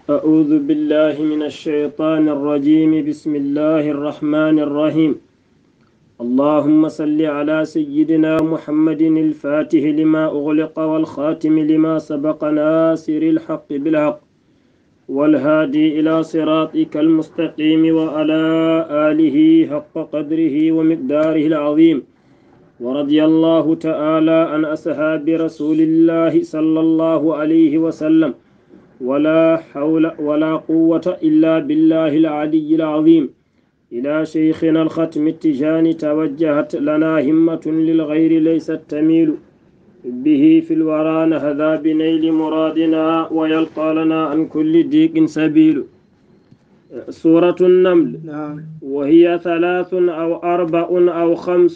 أعوذ بالله من الشيطان الرجيم. بسم الله الرحمن الرحيم. اللهم صل على سيدنا محمد الفاتح لما أغلق والخاتم لما سبق ناصر الحق بالحق والهادي إلى صراطك المستقيم وعلى آله حق قدره ومقداره العظيم. ورضي الله تعالى عن أصحاب رسول الله صلى الله عليه وسلم ولا حول ولا قوة إلا بالله العلي العظيم. إلى شيخنا الختم التجاني توجهت لنا همة للغير ليست تميل به في الورى نهذا بنيل مرادنا ويلقى لنا عن كل ضيق سبيل. سورة النمل. وهي 3 أو 4 أو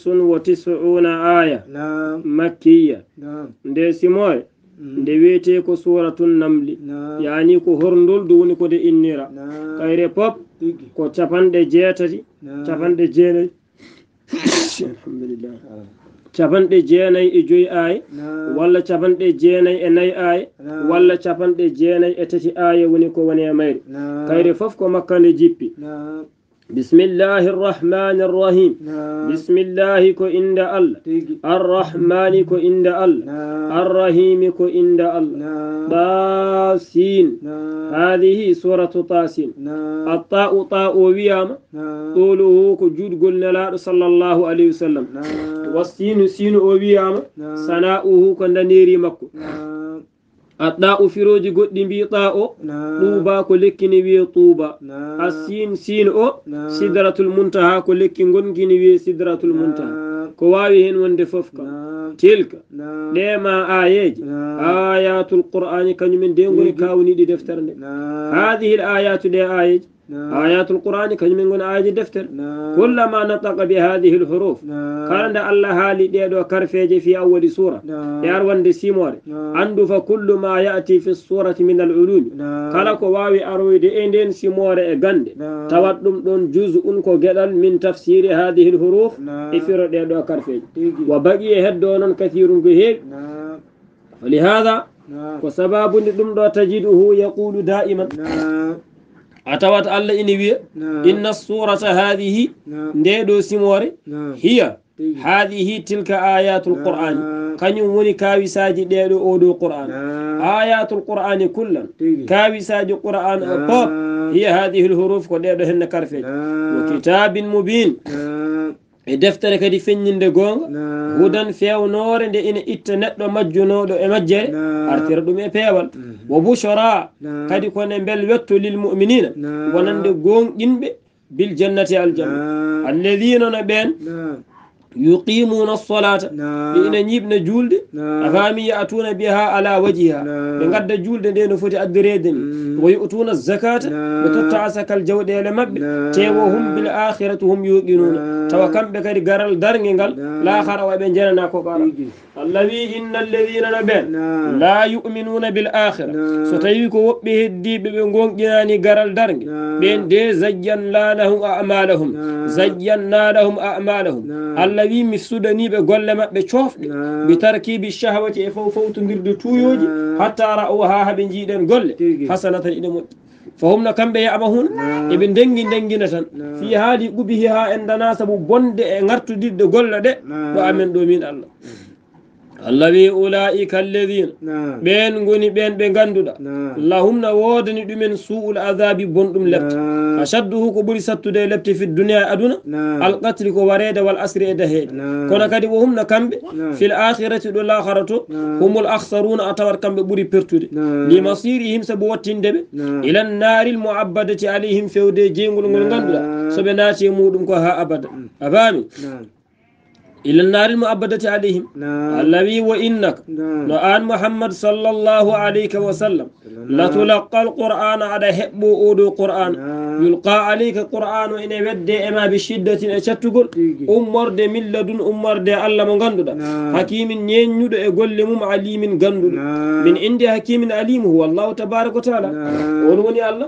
95 آية مكية. ديسموي nde wiyete ko suratul namli yani ko horndol do woni ko de innira kayre pop ko capanɗe jeetati capanɗe jeenayi alhamdulillah capanɗe jeenayi e joyi aya walla capanɗe jeenayi e nayi aya walla capanɗe jeenayi e tati aya woni ko woni e mayre kayre fof ko makka nde jippi. بسم الله الرحمن الرحيم. بسم الله كو إند الله. الرحمن كو إند الله. الرحيم كو إند الله. طاسين. هذه سورة طاسين. الطاء طاء ويام طوله كو جود قلنا لا صلى الله عليه وسلم. والسين سين ويام سناؤه كندنيري مكو. الطاء فيروج قد بي طاء طوبا كلكني بي طوبا. السين سين او سدرة المنتهى كلكن غنكني بي سدرة المنتهى كواويهن وند ففكا تلك لما آيات القرآن كان من دينغوني كاوني دي دفتر. هذه الآيات دي آيات القرآن كان من آيات دفتر. كلما نطق بهذه الحروف كان الله هالي ديدو كرفيجي في أول سورة ياروان دي سيمور عنده فكل ما يأتي في السورة من العلوم كالكو واوي أروي دي اندين سيمور اغاند تودم دون جزء كو جدل من تفسير هذه الحروف إفر ديدو كرفيجي وبقي هدونا كثير بهيك. ولهذا وسباب دم دو تجده يقول دائما أتوات الله إني إن السورة هذه ندو سموري هي هذه تلك آيات القرآن كان يوني كاوي ساجي ديدو أودو القرآن آيات القرآن كلا كاوي ساجي القرآن أبوب هي هذه الحروف كديدو هن كرفين وكتاب مبين دفتر كدي فنين دي غونغ هدن فيو نور دي إن إتنت دو مجنو دو إمجر أرتر دو مي بيوال وبشرى كدي كون بل وقت للمؤمنين ونن دي غونغ إنبي بالجنة الجنة الذين نبين يقيمون الصلاة بإن نيبنا جولد أفامي يأتون بها على وجهها بغد جولد دين فوتي أدريدني ويؤتون الزكاة وتتعسك الجود لمب تيوهم بالآخرة هم يوقنون توكم بكري غرال درنغال لا خرا وبن جننا كوبارا الذي إن الذين نبين لا يؤمنون بالآخرة ستيكو وبه الدي بغون جناني غرال درنغ بين دي زينا لهم أعمالهم زينا لهم أعمالهم الذي مفسدني بقول ما بشوف بتركيب الشهوة فوت غير تويوجي حتى رأوها بنجيدن قل حسنة إلى فهم كم بيعمهون ابن دنجي نتن في هذه قبيها عندنا سبب بند نرتو دي قل ده وأمن دومين الله الذي أولئك الذين بين غني بين بغاندودا اللهم نودني دمن سوء العذاب بوندم لبت أشده كبري ستو دي لبت في الدنيا أدونا القتل كو وريد والأسر إدهيد كنا كدي وهم نكمب في الآخرة دو الآخرة هم الأخسرون أتور كمب بري برتود لمصيرهم سبوتين دب إلى النار المعبدة عليهم فيودي جينغول غاندودا سبناتي مودم كو ها أبدا أفامي إلى النار المؤبدة عليهم الذي وإنك نعم محمد صلى الله عليه وسلم لا تلقى القرآن على حب أودو القرآن يلقى عليك القرآن وإن يبدأ إما بشدة أشتغل أمر دي من لدن أمر دي الله من غندو حكيم ينيد يقول لهم عليم غندو من عند حكيم عليم هو الله تبارك وتعالى ونوني الله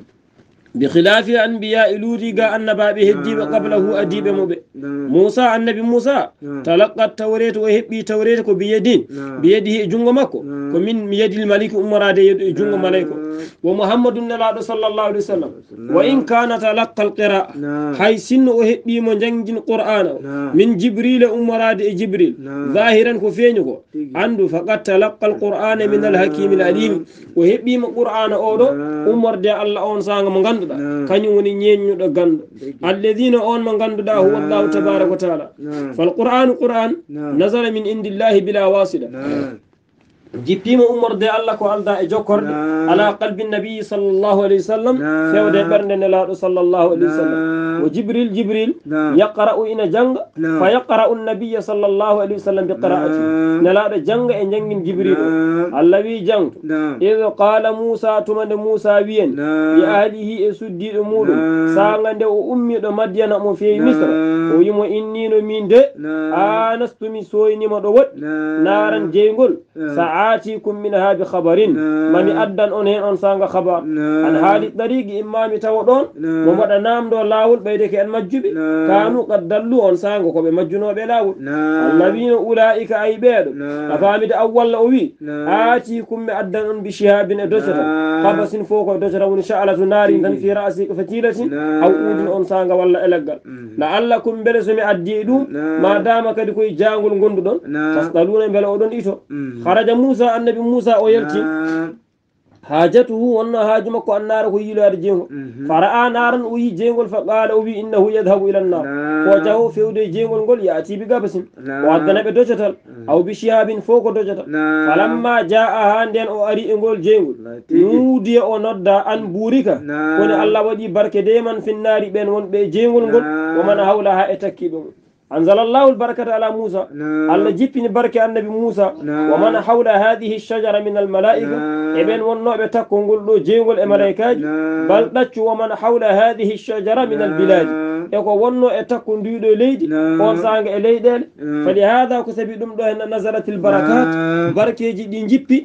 بخلاف أنبياء لوطي النبا بهدي قبله أديب مبي موسى النبي موسى تلقى التوريت وهبي توريت بيده جنغ مكو ومن يد الملك أمرا دي جنغ ملائكو ومحمد نلاد صلى الله عليه وسلم وإن كان تلقى القراءة هاي سن أهبي من جنج القرآن من جبريل أمراد جبريل ظاهرا كفينه عنده فقد تلقى القرآن من الحكيم العليم وهبي من القرآن أولو أمر دي الله أون سانغ من غندو كان يوني نينيو دا غندو الذين أون من غندو دا هو الله تبارك وتعالى فالقرآن قرآن نزل من عند الله بلا واسطة جبتيم أمر دي الله كو ألدا إجوكر على قلب النبي صلى الله عليه وسلم فيو دي برن نلاد صلى الله عليه وسلم وجبريل يقرأ إن جنگ فيقرأ النبي صلى الله عليه وسلم بقراءته نلاد جنگ إن جنگ جبريل الذي جنگ إذ قال موسى تمن موسى بين لأهله إسدي أمور سانغند أمي مدين أمو في مصر ويمو إني نمين دي آنست مسويني مدوت نارا جينغول آتيكم منها بخبر من أدن أنهن أنسان خبر عن هذه الطريق إمام تودون ومدى نام دو لاول بيدك المجب كانوا قد دلوا أنسان وكب مجنوا بلاول الذين أولئك عباد أفامد أول أوي آتيكم أدن بشهاب دجرة قبس فوق دجرة ونشعلة نار في رأسك فتيلة أو أودن أنسان ولا إلقل لعلكم بلسم أديدو ما دام كدكوي جانغل غندون تصدلون بلودون إيشو خرج موسى النبي موسى ويلتي حاجته وأن هاجمك النار هو يلارجيه فرأى نارا وهي جينغول فقال أبي إنه يذهب إلى النار وجهه في ودي جينغول قل يأتي بقبس وعدنا بدوجتل أو بشهاب فوق دوجتل فلما جاء هاندين أو أري إنغول جينغول نودي أو نودى أن بوريكا ون الله ودي بركة ديما في النار بين ون بجينغول قل ومن حولها اتكيدون أنزل الله البركة على موسى الله جيبني بركة النبي موسى ومن حول هذه الشجرة من الملائكة ابن والنوع بتكون قلوا جيول الملائكة بل تشو ومن حول هذه الشجرة من البلاد يقول والنوع تكون ديدو ليد وانسانق إليد فلهذا كسبيدهم له نزلت البركات بركة جدين جيبي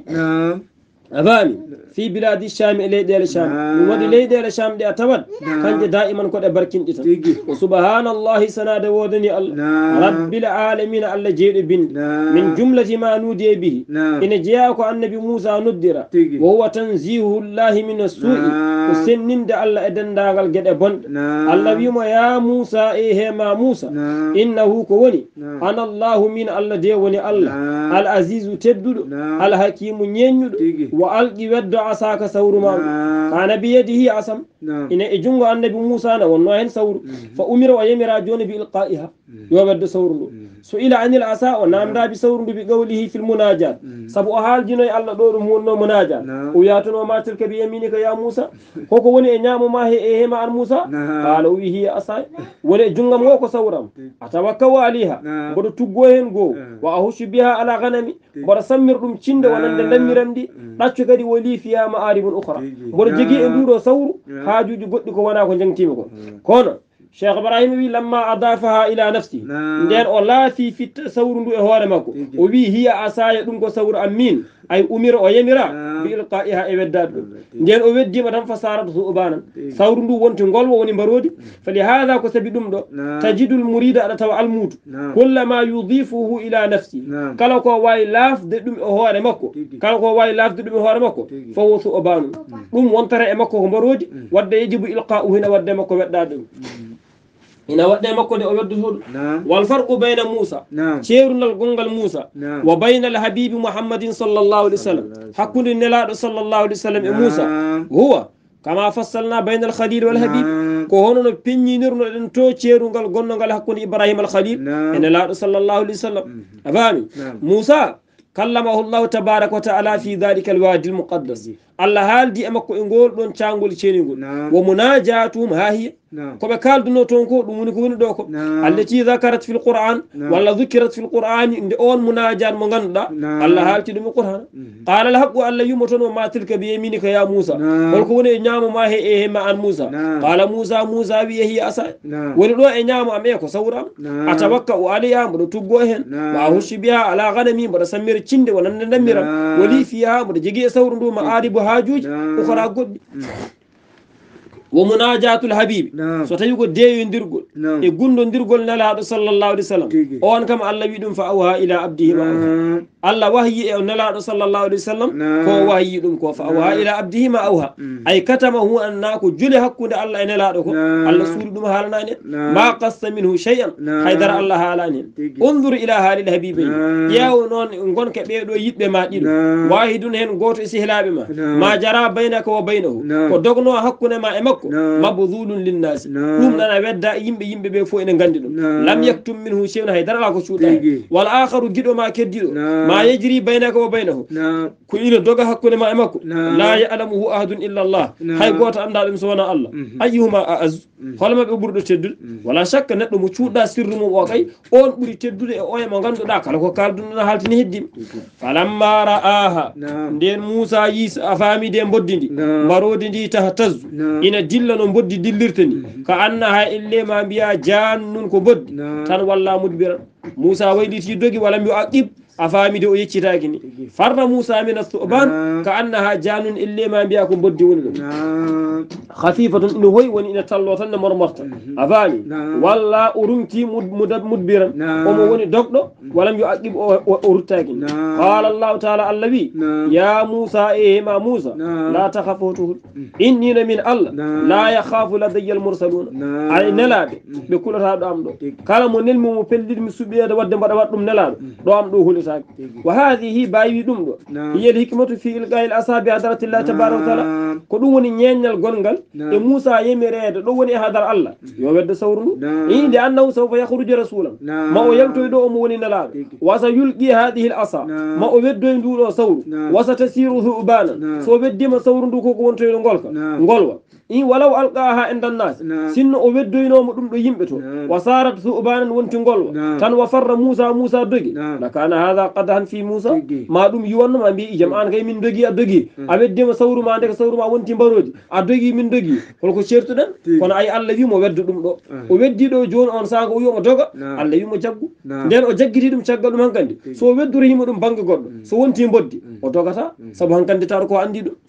أفهمي في بلاد الشام إلى ديال الشام ومدي إلى ديال الشام دي أتود كان دائما كده بركين إتا وسبحان الله سناد ودني رب العالمين الله جيد بن من جملة ما نودي به إن جاءك النبي موسى ندر وهو تنزيه الله من السوء وسنن دا الله إدن داغل جد بند الله بيما يا موسى إيه ما موسى إنه كوني أنا الله من الله ديوني الله العزيز تدد الحكيم ينيد وألقي ود عصاك ثور ما كان بيده عصم إن إجنغ النبي موسى والنوين ثور فأمر ويمر جون بإلقائها يود ثور سئل عن العصا ونام رابي ثور بقوله في المناجات سبو أهال جنوي الله دور مون مناجات وياتن وما تلك بيمينك يا موسى كوكو وني إنيام ما هي إيه مع موسى قال وهي عصاي ولي جنغ موكو ثورم أتوكل عليها بدو تغوين غو وأهش بها على غنمي بدو سمر دم تشند ونند لميرندي ɗaccu kadi woli fiya ma'aribun ukhra mboɗo jogui e nduɗo sawru haajuji goɗɗi ko wona ko jangtima ko kono cheikh ibrahima wi lamma adafaha ila nafsi nden o laafi fitta sawru ndu e hoore makko o wi hiya asaya ɗum ko sawru ammin ay umira o yamira bi ilqaiha e weddade ɗum nden o weddima tan fa sarata subanan sawru ndu wonti ngolwo woni mbarodi fali hada ko sabi ɗum ɗo tajidul murida aɗa tawa almudu kullama yudifuhu ila nafsi kala ko wawi lafde ɗum e hoore makko kala ko wawi lafde ɗum e hoore makko fawo subanu ɗum wontara e makko ko mbarodi wadde yajibu ilqa'uhu ina wadde makko weddade ɗum ina wadde makko de o weddotoɗo wal farqu bayna Musa ceerunal gongal Musa wa bayna al habibi Muhammadin sallallahu alaihi wasallam hakkunde nelaɗo sallallahu alaihi wasallam e Musa huwa kama fassalna bayna al khalil wal habib ko hono no peññinirno ɗen to ceerungal gonnogal hakkunde Ibrahima al khalil e nelaɗo sallallahu alaihi wasallam afami Musa كلمه الله تبارك وتعالى في ذلك الوادي المقدس الله هالدي أمكو إنغول دون تشانغول تشينيغول ومناجاتهم ها هي كما قال دونو تونكو دوموني كوني دوكو التي ذكرت في القرآن ولا ذكرت في القرآن إن أول مناجات مغندا الله هالتي دومي القرآن قال الحق الله يمتون وما تلك بيمينك يا موسى ولكوني نعم ما هي إيه ما عن موسى قال موسى بيه هي أسا ولدو نعم أميكو سورا أتوكأ عليها بدو تبوهن وأهش بها على غنمي بدو سمير تشند ونندميرا ولي فيها بدو جيجي سورا دو مآرب هاجوج أخرى قد ومناجات الحبيب ستيقول ديو ندرقل يقول ندرقل نلا صلى الله عليه وسلم وان كم الله بيدن فأوها إلى عبده الله وحي نلا صلى الله عليه وسلم كو وحي دم كو فأوها إلى عبده ما أوها أي كتمه أنك جل حكود الله نلا دكو الله سوري دم حالنا ما قص منه شيئا حيدر الله حالنا انظر إلى حال الحبيبين يا ونون نكون كبيدو يبه ما ديدو واحد هن غوتو استهلاب ما جرى بينك وبينه ko dogno hakkunde ma e makko mabdhulun linnas dum dana wedda yimbe be fo ene gandi dum lam yaktum minhu shay'un haydara ko suuda wal akharu gido ma keddido ma yajri baynaka wa baynahu ko ina doga hakkunde ma e makko la ya'lamuhu ahadun illa Allah hay goto anda dum so wana Allah ayyuhuma az holma be burdo teddude wala shakka neddo mo cuuda sirru mo o kay on buri teddude e oye mo ganduda kala ko kalduna haltini heddim falamma ra'aha den Musa yis afami de boddindi marodi ndi tahtaz ina dilla no boddi dillirtani ka annaha ille ma biya jannun ko boddi tan walla mudbira Musa wayliti dogi wala mi aqib afami de o yeccitaaki ni farra Musa min as-su'ban ka annaha jannun ille ma biya ko boddi woni dum khafifatun ina hoy woni ina tallo tan mormorta afami walla urumti mudbiran o mo woni dogdo wala mi aqib o ruttaaki qala Allah ta'ala allawi ya Musa ma Musa la takhafutu inni min Allah la yakhafu ladayya al-mursalun ay nelabe be kulata do am do kala mo nelmi mo pellidi mi subiyade wadde mbada waddum nelaado do am do hulitaaki wa hadhihi bayi dum do hiya hikmatu fi ilqa'il asabi hadrati Allah tabaaraka wa ta'ala ko dum woni nyenyal gongal e Musa yemirede do woni hadar Allah yo wedde sawru inde annahu sawfa yakhruju rasulan ma o yaltoy do mo woni nelaado wasa yulqi hadhihi al-asa ma o weddoy ndudo sawru wasa tasiru thubana so weddima sawru ndu ko wontoy ngolka ngolwa in walaw alqaha indan nas sinno o weddoynomo dum do yimbe to wasarat thubanan wonti ngolwa tan wa farra Musa dogi lakana hadha qadhan fi Musa ma dum yiwonno ma bi jama'an kay min dogi a dogi a weddima sawru ma ndeka sawru ma wonti barodi a dogi min dogi holko certuden kono ay Allah wi mo weddo dum do o weddi do joni on sago o yimo doga Allah wi mo jaggu den o jaggiti dum caggal dum hankandi so wedduri himo dum banga goddo so wonti boddi o dogata sabu hankandi tar ko andi dum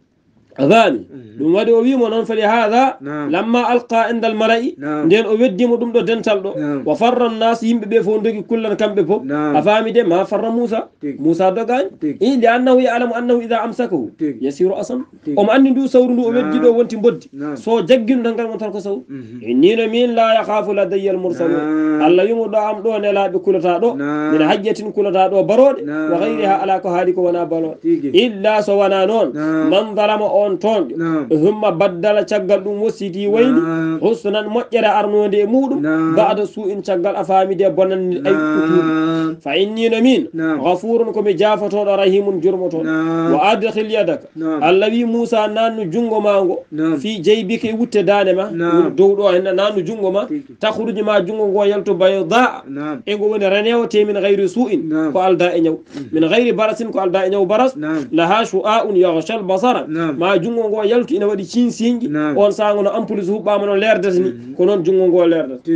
أذاني دم ودي أبيمو ننفل هذا لما ألقى عند الملأ دين أودي مدم دو دنتال دو وفر الناس يم بيفون دو كلنا كم بيفو أفهمي ده ما فر موسى دغان إن لأنه يعلم أنه إذا أمسكه يسير أصلا أم أن دو سور دو أودي دو وانتي بدي سو جگين دنگال متر كسو إني من لا يخاف لدي المرسلون الله يمو دو أم دو نلا بكلتا دو من حجة كلتا دو برود وغيرها على كهادك ونا برود إلا سوانا نون من ظلم تون ثم بدل تشغل دم وسيدي ويلي حسنا مجرى أرنودي مودم بعد سوء تشغل أفامي دي بنن أي كتوب فإني نمين غفور كم جافة رحيم جرمة وأدخل يدك الذي موسى نانو جنغو مانغو في جيبك وتدانما دودو هنا نانو جنغو ما تخرج ما جنغو يلتو بيضاء إنغو من رنيوتي من غير سوء فألدا إنيو من غير برس فألدا إنيو برس لها شؤاء يغشى البصر ما jungo ngo yaltu ina wadi cinsingi on sango no ampulus hubama no lerdata ni ko non jungo ngo lerdata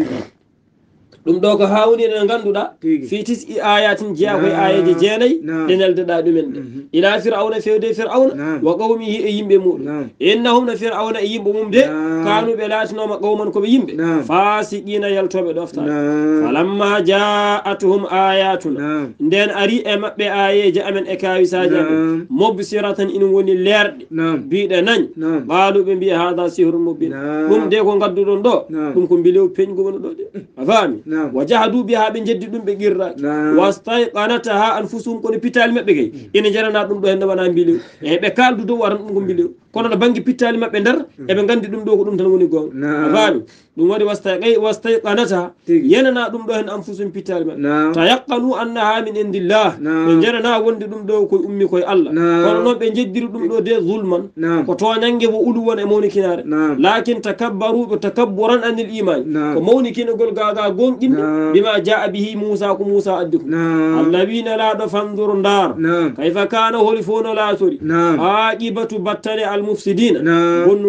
dum do ko hawni en ganduda fi tis ayatin jiya koy ayaji jeenay denelde da dumen de ila fir'auna fewde fir'auna wa qawmihi e yimbe mudum innahum na fir'auna e yimbe mum de kanu be latino ma qawman ko be yimbe fasiqina yaltobe dofta falamma ja'atuhum ayatuna den ari e mabbe ayaji amen e kawisaji mubsiratan in woni lerde biide nañ balu be bi hada sihrun mubin dum de ko gaddudon do dum ko bilew peñgo woni do de afami وجحدوا بها بنجد دم بغير واستيقنتها انفسهم كون بيتال مبه gay ina jarana dum do hen wana biliw e be kaldu do waran dum biliw kono no bangi pitali mabbe ndar e be gandi dum do ko dum tan woni gon afami dum wadi wastayqanata yenana dum do hen anfusum pitali mabbe tayaqqanu annaha min indillah be jarana wondi dum do ko ummi koy Allah kono non be jeddiru dum do de zulman ko to nange bo ulu won e mawni kinare lakin takabbaru bi takabburan anil iman ko mawni kinagol gaga gongi بما جاء به موسى كموسى أدكم الذين لا دفنظر النار كيف كان هولفون لا سوري عاقبة بطل المفسدين بنو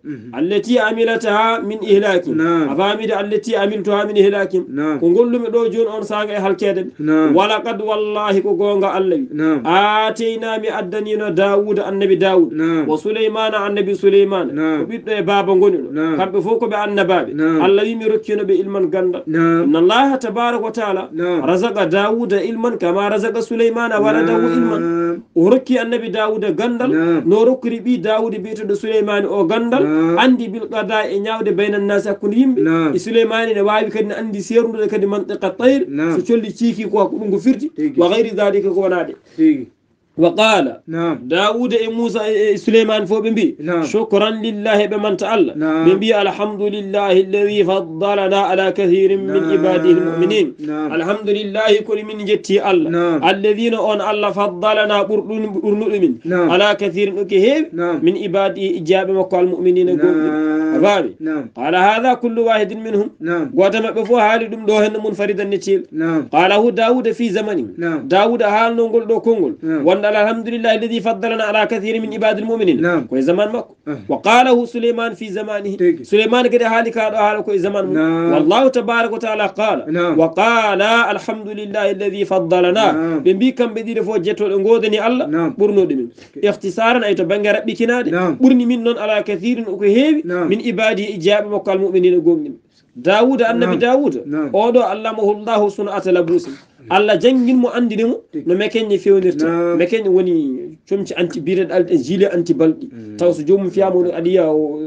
التي عملتها من إهلاك أفامد التي عملتها من إهلاك كنقول لهم دو جون أون ساغ هالكيد ولقد والله كغونغا الله آتينا مي أدنينا داود النبي داود وسليمان النبي سليمان وبيد بابا غوني كم فوكو بأنبابي الله يمي ركينا بإلمان غندا إن الله تبارك وتعالى رزق داود علما كما رزق سليمان ولده علما وركي النبي داود غندل نو ركري بي داود بيتو سليمان او غندل عندي بالقضاء نياود بين الناس كن يمبي سليمان ne wawi kadi andi sernude kadi mantiqa tayr so colli ciiki ko ko ɗum go firti wa gayri dhalika ko wonade وقال داود موسى سليمان فو بنبي شكرا لله بمن تعالى بنبي الحمد لله الذي فضلنا على كثير من عباده المؤمنين الحمد لله كل من جتي الله الذين أن الله فضلنا برنؤمن على كثير من عباده إجاب مقال المؤمنين قال هذا كل واحد منهم وتم بفو حالدم دوهن منفردا نتيل قاله داود في زمنه داود حال نقول دو كونغول الحمد لله الذي فضلنا على كثير من عباد المؤمنين كوي زمان مكو وقاله سليمان في زمانه سليمان كده حالك هذا كوي زمان والله تبارك وتعالى قال وقال الحمد لله الذي فضلنا بنبي كم بدير فوجته نغودني الله برنو دمين اختصارا اي تو بانغا ربي كناد برني من نون على كثير كو هيوي من عبادي اجاب مكال المؤمنين غومني داود النبي داود اودو علمه الله صنعة لبوس Allah jangin mo andini mo no mekenni fewnirta mekenni woni comci anti bired alde gilet anti baldi taw so jomum fiyamo no adiya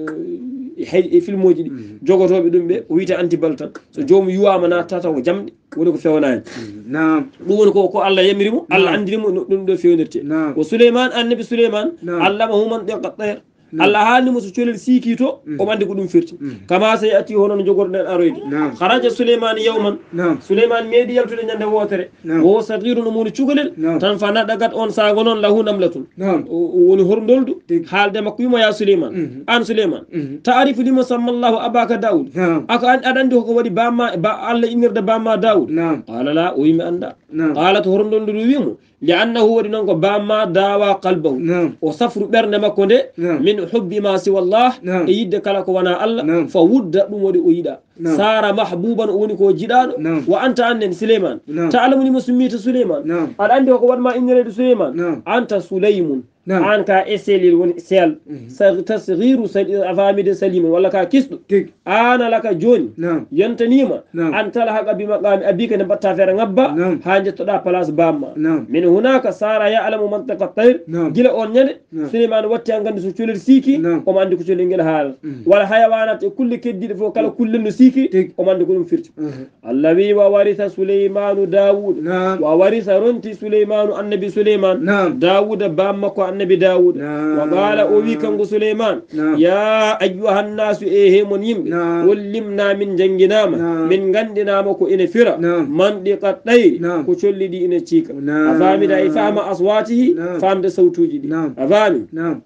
e filmoji di jogotobe dum be o wiita anti baltan so jomum yuwama na tata o jamde woni ko fewnani dum woni ko Allah yamirimo Allah andini mo dum do fewnirte o Suleyman annabi Suleyman Allah ma human de qattayr Allah halni musu colel sikito o mande ko dum firti kama say ati honon jogorden aroyde kharaja Suleyman yawman Suleyman medi yaltude nyande wotere wo sadirun mun cugolel tan fana dagat on sago non lahu namlatun woni horndoldu halde makko yuma ya Suleyman an Suleyman ta'rifu lima sammallahu abaka Daud aka adandi ko wadi bamma ba Allah inirde bamma Daud qala la o yimi anda qalat horndoldu wiimo لأنه ودنك بما داوى قلبه وصفر برن مكونde من حب ما سوى الله يد كلك وانا الله فود ودي ويدا صار محبوبا ونكو جدان وانت عن سليمان تعلمني مسميت سليمان قال عندي وقت ما ان يريد سليمان انت سليم عنك اسل سيل تصغير افامد سليم ولا كا كيسدو انا لك جوني ينتنيما انت لها بمقام ابيك نبتا فر غبا حاجه دا بلاص باما من هناك صار يعلم منطقه الطير جيل اون نيل سليمان واتي غاندي سو تشولل سيكي او ماندي كو تشولل غيل حال ولا حيوانات كل كدي فو كلا كل سيكي او ماندي كو فيرت الذي وورث سليمان داوود وورث رنتي سليمان النبي سليمان داوود باما كو النبي داود وقال أوي كنغ سليمان يا أيها الناس إيه من يم ولمنا من جنجناما من غندنا مكو إن فرا من دي قطعي كشل دي إن تشيك أفامي دا إفهم أصواته فهم دا صوتوجي دي أفامي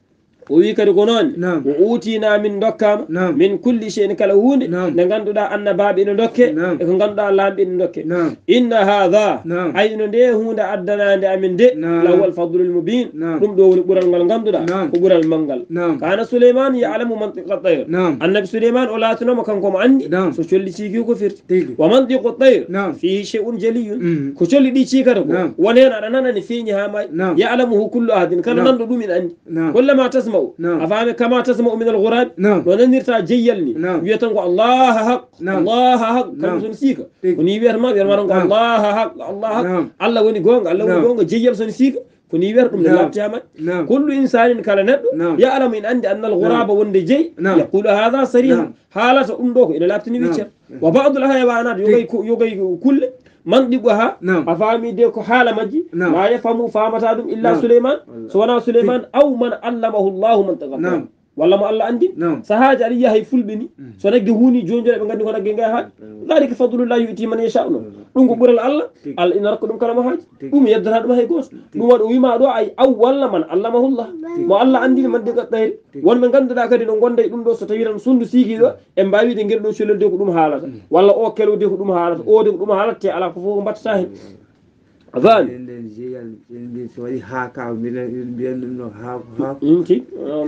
وي كدي كونون ووتينا من دوكام من كل شيء كلهون نغاندودا ان باب ان دوكه e ko ganduda lambe en dokke inna hadha ayno de hunde addanande amin de lawal fadlul mubin dum do woni bural ngal ganduda ko bural mangal kana Suleyman ya'lamu mantiqa tayr annabi Suleyman o latino mo kanko mo andi so colli ciki ko firti wa mantiqa tayr fihi shay'un jaliyun ko colli di cikata ko wonen ada nanani fiñi ha may ya'lamuhu kullu ahadin kala nando dum en andi kullama tasma أفهم كما تسمع من الغراب وننرتا جيلني ويتنقو الله حق الله حق كم سنسيك وني ويرما الله حق الله حق الله وني غونغ الله وني غونغ جيل سنسيك كوني ويركم لابتياما كل إنسان كان ندو يعلم إن عند أن الغراب وندي جي يقول هذا صريح حالة أمدوك إلى لابتني ويتشر وبعض الحيوانات يوغي كل منطقها أفهمي ديكو حالة مجي ما يفهموا فهمتها إلا سليمان سوانا سليمان أو من علمه الله منطقة walla mo Allah andi sahaji ari yahay fulbini so nagge huni jonjore be gandi ko nagge ngay haaj dalika fadlullah yuti man yasha dum ko bural Allah al ina rakko dum kala mo haaj dum yeddata dum hay gos dum wado wima do ay aw walla man allamahullah mo Allah andi man de gaddayri won be ganduda kadi no gonde dum do so tawiran sundu sigi do e mbawi de ngel do solelde ko dum haalata walla o kelode ko dum haalata o de ko dum haalata ala ko fo battata hen أفان سوالي هاكا بين ها إنتي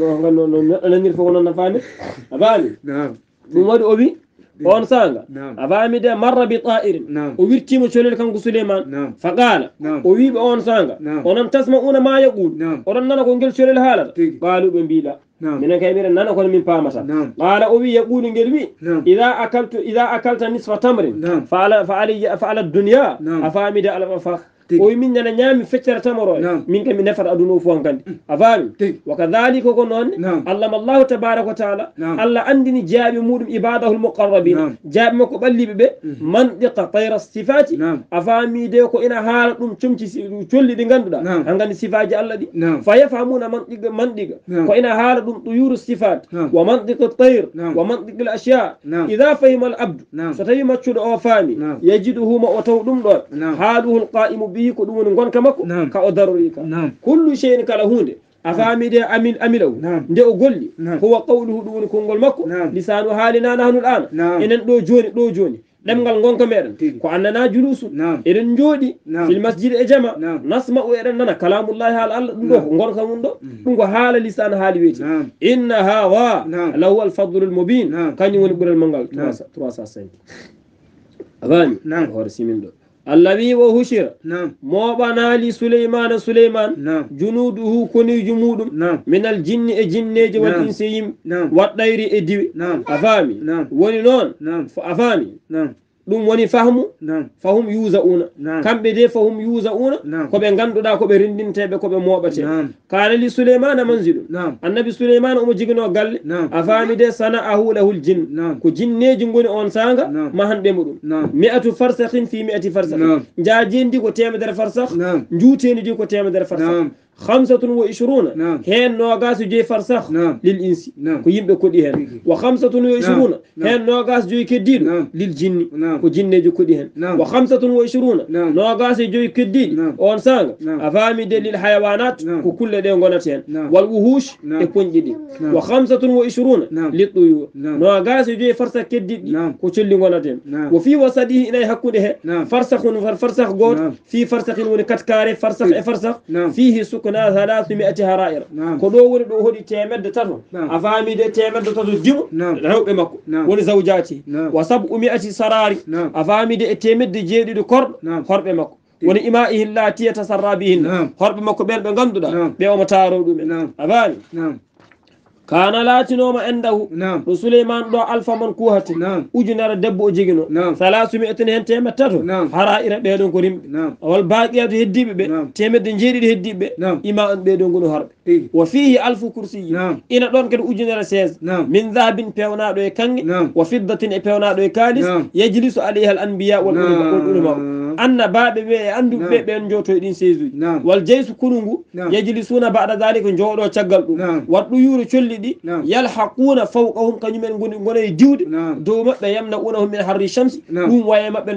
أنا نعرف أنا نفهم أفان نعم بمر أبي on sanga نعم de marra bi ta'irin نعم o wirtimo colel kanko Suleyman نعم faqala نعم o wiɓe on sanga نعم onon tasma'una ma yaqul نعم oɗon nana ko ngel colel haalata تيجي qalu ɓe mbiɗa نعم minen kay mbiɗen nana kono min pamata نعم qala o wi yaqulu ngel wi نعم ida akalta nisfa tamrin نعم فعلى الدنيا نعم أفامي على الأفاق تيجي ومن نعم فكرة تمرة نعم من كم نفر أدنو فوان أفامي تيجي وكذلك كنون نعم علم الله تبارك وتعالى نعم الله عندني جاب مور عباده المقربين نعم جاب مقبلي ببه منطقة طير الصفات نعم أفامي ديكو إنا حالتهم تمشي تولي دينغاندا نعم عندني صفات الله دي نعم فيفهمون منطقة نعم وإنا حالتهم طيور الصفات نعم ومنطقة الطير نعم ومنطق الأشياء نعم إذا فهم العبد نعم ستيما تشود أو فامي نعم يجده ما أتودم دون نعم حاله القائم به كدوم نغون كمكو نعم كأضروريك نعم كل شيء كلا هونde أفامي دي أميلو نعم دي أقولي نعم هو قوله دون كونغول مكو نعم لسان حالنا نحن الآن نعم إنن دو جوني لمغال غونكا ميدن كو أننا جلوس نعم إذن جودي نعم في المسجد إجمع نعم نسمع إذن نانا كلام الله على الله غونكا موندو دونكو حال لسان حالي ويتي نعم إن هذا نعم لهو الفضل المبين نعم كان يوني بر المنغال نعم 300 أفاني نعم هو رسيمين دو الذي وهشر نعم موبانا لسليمان نعم جنوده كوني جمود نعم من الجن الجنيج والإنس نعم والطير الدوي نعم أفامي نعم ولنون نعم أفامي نعم ɗum woni fahmu نعم fahum yuzauna نعم kamɓe de fahum yuzauna نعم koɓe ganduɗa koɓe rindinteɓe koɓe moɓete نعم kana li souleymana manzilu نعم annabi souleymana omo jigino galle نعم a faami de sana'ahu lahul jinn نعم ko jinneji goni on sanga نعم mahanɗemo ɗum نعم mi'atu farsahin fi mi'ati farsakhin نعم jajendi ko temedere farsakh نعم juuteni di ko temedere farsakh نعم 25 نعم هين نوغاس جوي فرسخ نعم للإنس نعم كو يمبه كودي هين و25 هين نوغاس جوي كديد للجن كو جن جو كودي هين و25 نوغاس جوي كديد اون سانغ افامي دي للحيوانات كو كل دي غونات هين والوحوش e ponjidi و25 للطيور نوغاس جوي فرسخ كديد كو تشلي غونات هين وفي وسطه الى حكوده هين فرسخ غوت في فرسخ وني كاتكاري فرسخ فرسخ فيه سكن 300 هرائر كدو وري دو هودي تيمد تاتو افامي دي تيمد تاتو ديمو رewbe makko woni zawjati wa 700 sarari afami de تيمد jeedi do kord horbe makko woni imaihi allati yatasarra bihin horbe makko belbe ganduda be o mataro dum afami كان لاتنوما عنده سليمان دو ألف من كوهت أجنر دبو جيجنو 300 هنتيمة تاتو هرائر بيدون كريم والباقيات هدي بي تيمة دنجيري هدي بي إما بيدون كنو هرب وفيه 1000 كرسي إن دون كده أجنر سيز من ذهب بيونا دو كانج وفضة بيونا دو كاليس يجلس عليها الأنبياء والعلماء أن باب بي أندو بي بينجوتو يدين سيزوي والجيس كنونغو يجلسون بعد ذلك نجوتو تشغل والطيور تشلي يلحقون فوقهم كنيمن غوني ديود دو مبbe yamnaunahum min harri shamsi dum waye mabbe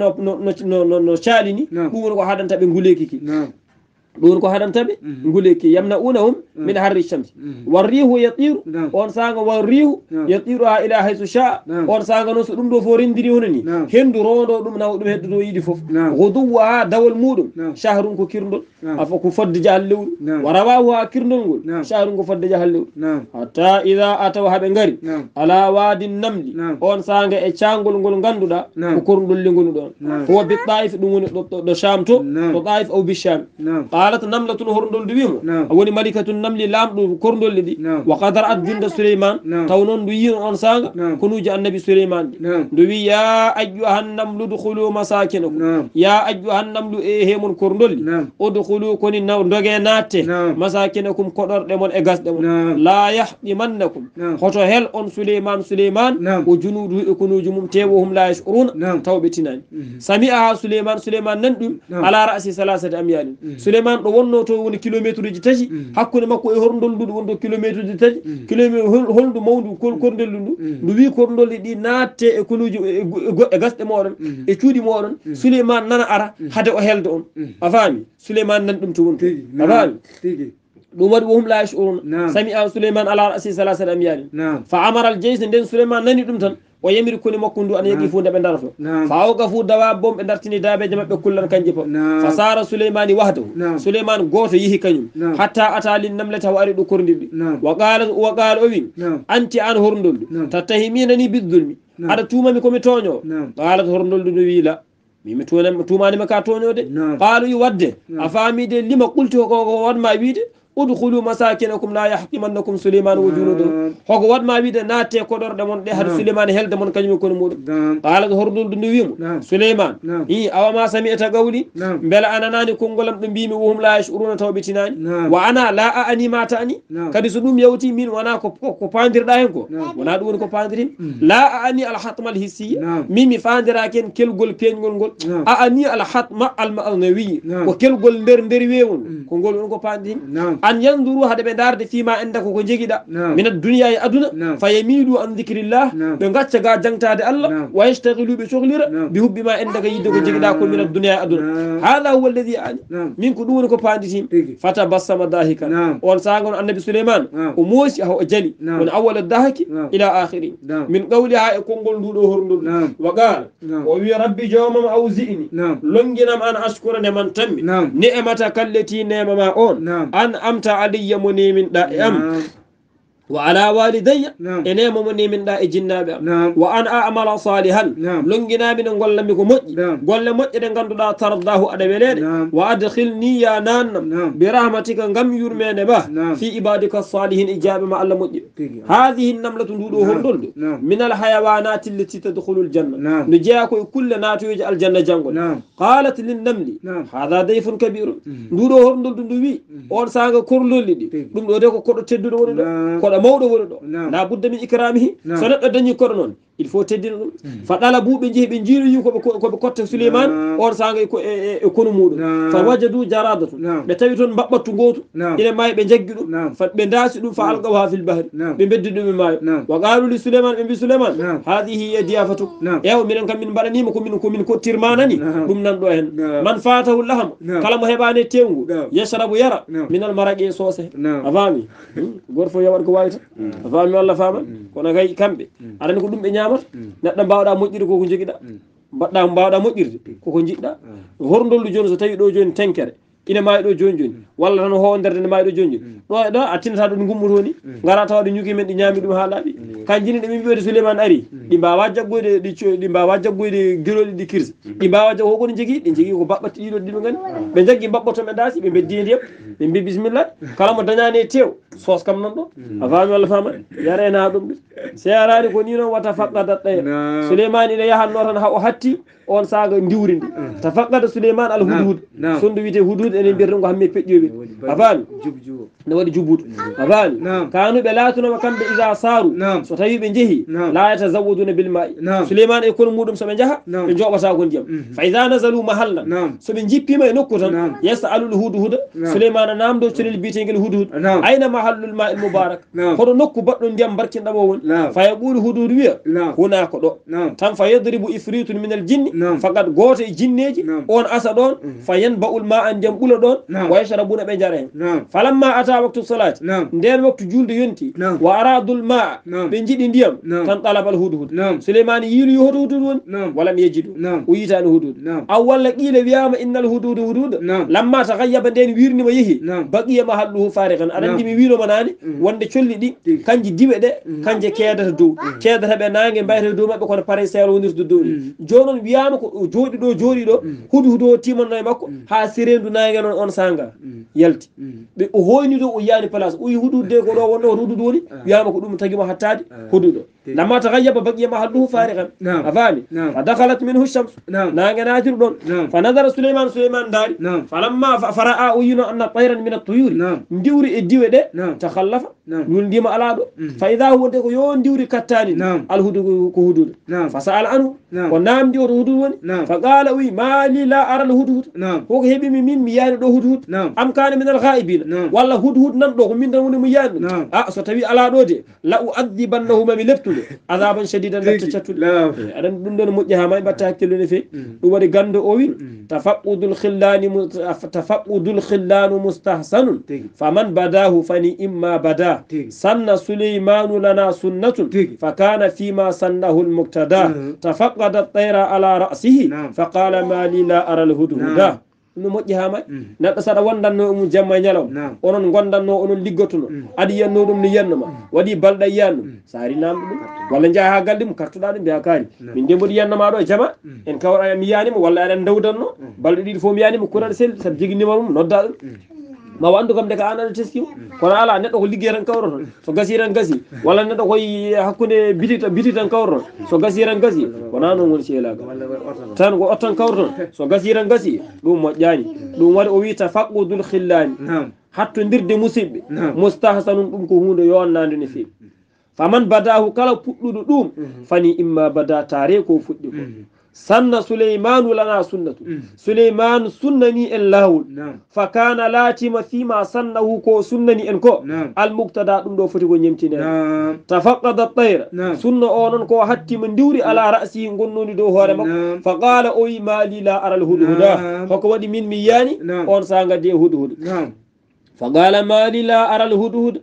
no chalini dum ko hadanta be nguleki دون كو هادم تابي نقولك يمنعونهم من حر الشمس والريح يطير اون سانغ والريح يطير الى حيث شاء اون سانغ نو دوم دو فوريندري هونني هندو روندو دوم ناو دوم هدو يدي فوف غدوها دول مودum شهر كو كيرندول افا كو فد جاللو ورواه كيرندول شهر كو فد جاللو حتى اذا اتوا habe ngari ala wadi namli on sanga e changol ngol ganduda ko korndol lingol don ko bi taif dum woni do sham to taif au bi sham قالت نملة هرندول دويمو أولي ملكة النمل لام كورندول لدي وقدر جند سليمان تونون دوين أن سانغ كنوج النبي سليمان دوي يا أيها النمل ادخلوا مساكنكم يا أيها النمل إيه من كورندول ادخلوا كوني ندوغي ناتي مساكنكم كودر دمون إغاس دمون لا يحطمنكم خطو هل أن سليمان وجنوده كنوج ممتوهم لا يشعرون توبتنان سمعها سليمان نندم على رأس 3 أميال سليمان do wonno to woni kilometre ji tati hakkunde makko e horndol ndu wonno kilometre ji tati kilometre holdu mawdu korndol ndu ndu wi korndol di natte e kuluji e gasde modon e cuudi modon Suleiman nana ara hade o helde on afami Suleiman nan dum to wonto afami dum wadi wahum la yashurun sami'a Suleiman ala ra'si 3 amyal fa amara al-jaysh den Suleiman nani dum tan o yamiri koni makko ndu ana yegi fu nde ɓe darto fa o ga fu dawa bom ɓe dartini dabeje maɓɓe kullan kanji fof fa sara souleymani wahdahu souleymane goto yeehi kañum hatta ata lin namlata o ari ɗo kordirɗi wa qala o wi anti an horndoldu tattahiminani biddulmi aɗa tumami komi toño qalat horndoldu no wiila mimi tumanima ka toñode qaalu yi wadde a famide lima qulti ko wanma wiide udkhulu masakinakum la yahtimannakum Suleyman wa junuduhu hoko watma wiide natte kodorde mon de hade Suleyman helde mon kañum kono muɗum qala horduldu no wimo Suleyman i awama sami'ta qawli bela ananani kongolam ɗo mbimi wohum la yashuruna tawbitinani wa ana la aani ma ta'ani kadi so ɗum yawti min wona ko pandirɗa hen ko wona ɗum woni ko pandirim la aani al hatma al hissiya mimi fandiraki en kelgol peñgol ngol aani al hatma al ma'nawi ko kelgol nder weewol ko ngol woni ko pandirim an yanduru hade ɓe darde fima enda koko jegiɗa min adduniya e aduna fa yamilu an dhikrillah ɓe gacca ga jangtade Allah wa yastaghilu ɓe cohlira bi hubbima enda ka yidde ko jegiɗa ko min adduniya e aduna hada huwa alladhi ani min ko ɗum woni ko panditim fata bassama dahikan on sagon annabi Suleyman o moosi ha o jali on awwal dahaki ila akhiri min qawli ha e konngol nduɗo horndol wa qala o wi rabbi jawmam awzi'ni longinam an ashkura ne man tammi ni'mata kallati nemama on an amta aliyya mo neminɗa e am wa ala walidayya enema mo neminɗa e jinnaɓe am wa an a'mala salihan longinami no gollami ko moƴƴi golle moƴƴe ɗe ganduɗa tardahu aɗa welede wa adkhilni ya nannam bi rahmatika gam yurmede ba fi ibadika salihin e jaaɓe ma Allah moƴƴi hadihi namlatu nduɗo horndolde min al hayawanati allati tadkhulu al janna no jeeya koye kulle natoyoji aljanna jangol qalat lin namli hada dayfun kabirun nduɗo horndolde ndu wi on saga korlolli ɗi ɗum ɗo de ko koɗo tedduɗo woni ɗo mawɗo woni ɗo la budda min ikramihi so neɗɗo dañi koɗo noon il faut teddina ɗum faɗala buuɓe jeehi ɓe jiiroyi koɓe kotta Souleymane on saga e kono muɗum fa wajadu jaradatu ɓe tawi toon mbaɓɓattu gotu ine maayi ɓe jaggi ɗum ɓe daasi ɗum fa alqaw ha fil bahri ɓe beddi ɗum e maayo wa qalu li Souleymane ɓe mbi Souleymane hadihi hiya diyafatuk ewa minen kam min mbaɗanima komin kottirmanani ɗum nan ɗo hen man fatahu laham kala mo heɓani tewngu yashrabu yara minal maraqi e soose a faami goto fof yawat ko wayta a faami Allah faman kono kay kamɓe aɗani ko ɗum ɓe ñamata neɗɗo mbawɗa moƴƴirde koko joguiɗa mbaɗɗa mbawɗa moƴƴirde koko jiɗɗa horndoldu joni so tawi ɗo joni tenkere ine maayi ɗo joni walla tan hownderde ne maayi ɗo joni ɗo a tinnata ɗo ɗi gummotoni gara tawa ɗi ñugi men ɗi ñaami ɗum ha laaɓi kanjini ɗe min mbiwede Souleymane ari ɗi mbawa jaggoyde ɗi mbawa jaggoyde gueɗoɗe ɗi kirsa ɗi mbawa jaggo hokoni jogui ɗi jogui ko baɓɓatti ɗiɗo ɗiɓe gandi ɓe jaggi mbaɓɓoto ɓe daasi ɓe beddi ndiyam ɓe mbi bisimillah kala mo dañani e tew sos kam nan ɗo a faami walla fama yarena ha ɗum ɗi se arani ko ni noon wata faqqadat ɗaya Souleymane ine yahanno tan ha o hatti on saga ndiwri ndi tafaqqada Souleymane al hudhud sondu wiyete hudhud enen mbiyata ɗum ko hamme peƴƴoɓe a faami ne waɗi jubbuɗo a faami kanuɓe laatunoma kamɓe iga saru so tawi ɓe jeehi la yatazawwaduna bil ma'i Souleymane e kono muɗum soɓe jaaha ɓe joɓata ko ndiyam fa ida nazalu mahallan soɓe jippima e nokku tan yasalul hudhuda Souleymane namdo colel biyetegel hudhud ayna mahallul ma'il mubarak hoɗo nokku baɗɗo ndiyam barkinɗamo woni fa yaqulu hudhud wiya huna ko ɗo tan fa yadribu ifritun min al jinni faqat goto e jinneji on asa ɗon fa yanba'ul ma an ndiyam ɓuula ɗon wa yashrabuna ɓe jara hen falamma ata waktu salati nden waktu julde yonti wa aradul ma ɓe jiiɗi ndiyam tan ɗalabal hudhud Souleymane yiiloyi hoto hudhud woni walam yejidu o yitani hudhud aw walla qila wiyama innal hudhud lamma taghayyaba nden wirnima yeehi baqiya mahalluhu fariqan aɗa andi mi wiinoma nane wonde colli ɗi kanji diwe ɗe kanje keedata dow keedata ɓe nangue mbayata dow mabɓe kono paare seero wonirde dow ɗi jonon wiyama ko jooɗi ɗo hudhud o timanno e makko ha serendu nangue noon on sanga yalti ɓe o hoyni ɗo o yiyani place o yi hudhud de ko ɗo wonɗo hoto hudhud woni wiyama ko ɗum taguima hattade hudhud o lamma taghayyaba baqiya mahalluhu fariqan a faami fa dakhalat minhu shams nangue natiri ɗon fa nadara Souleymane daari falamma fara'a o yino anna tayran min at-tuyuri ndiwri e diwe ɗe takhallafa ndima ala ɗo fa ida huwa de ko yo ndiwri kattani al hudhud ko hudhud fa sa'al anhu ko namdi o to hudhud woni fa qala wi mali la ara al hudhud koko heeɓimi min mi yaani ɗo hudhud am kana min al ghaibina walla hudhud nan ɗo ko min tan woni mo yaani a so tawi ala ɗo de la u'adhibannahuma mi leptude adaban shadid شديدا لا تشتت أنا بدون مجها ما يبتها كلنا في وري غند أوين تفقد الخلان مستحسن فمن بداه فني إما بدا سن سليمان لنا سنة فكان فيما سنه المقتدى تفقد الطير على رأسه فقال ما لي لا أرى الهدهد no moƴƴihama neɗɗo saɗa wondanno mum jamma e ñalawma onon gondanno onon liggotono aɗa yiyanno ɗum no yiyannoma waɗi balɗa yiyanno sa ari namɗo ɗum walla jaa ha galde mum kartuɗa ɗum mbiya kaari min de mboɗi yiyannoma ɗo e jama en kawra mi yiyanima walla aɗen dawdanno balɗe ɗiɗi fof mi yiyanima kuraɗe selli saɗa jogui numéro mum nodda ɗum ma wandu kam de ka anana teskimo kono ala neɗɗo ko liggey tan kawroton so gasi tan gasi walla neɗɗo koye hakkude biti tan kawroton so gasi tan gasi wona noon woni seelaga tan ko ottan kawroton so gasi tan gasi ɗum moƴƴani ɗum waɗi o wi tafaqqudul khillani hattodirde musidɓe mustahsanum ɗum ko hunde yonnade no fewi faman badahu kala puɗɗuɗo ɗum fani imma bada tare ko fuɗɗi ko sanna suleymanu lana sunnatu suleymanu sunnani en lawol fa kana latima fima sannahu ko sunnani en ko almuktada ɗum ɗo foti ko ñemtinede tafaqqada tayra sunna o noon ko hattima ndiwri ala ra'si gonnodi dow hoore makko fa qala o wi mali la aral hudhuda hoko waɗi min mi yiyani on sa gaddi e hudhuda فقال ما لي لا أرى الهدهد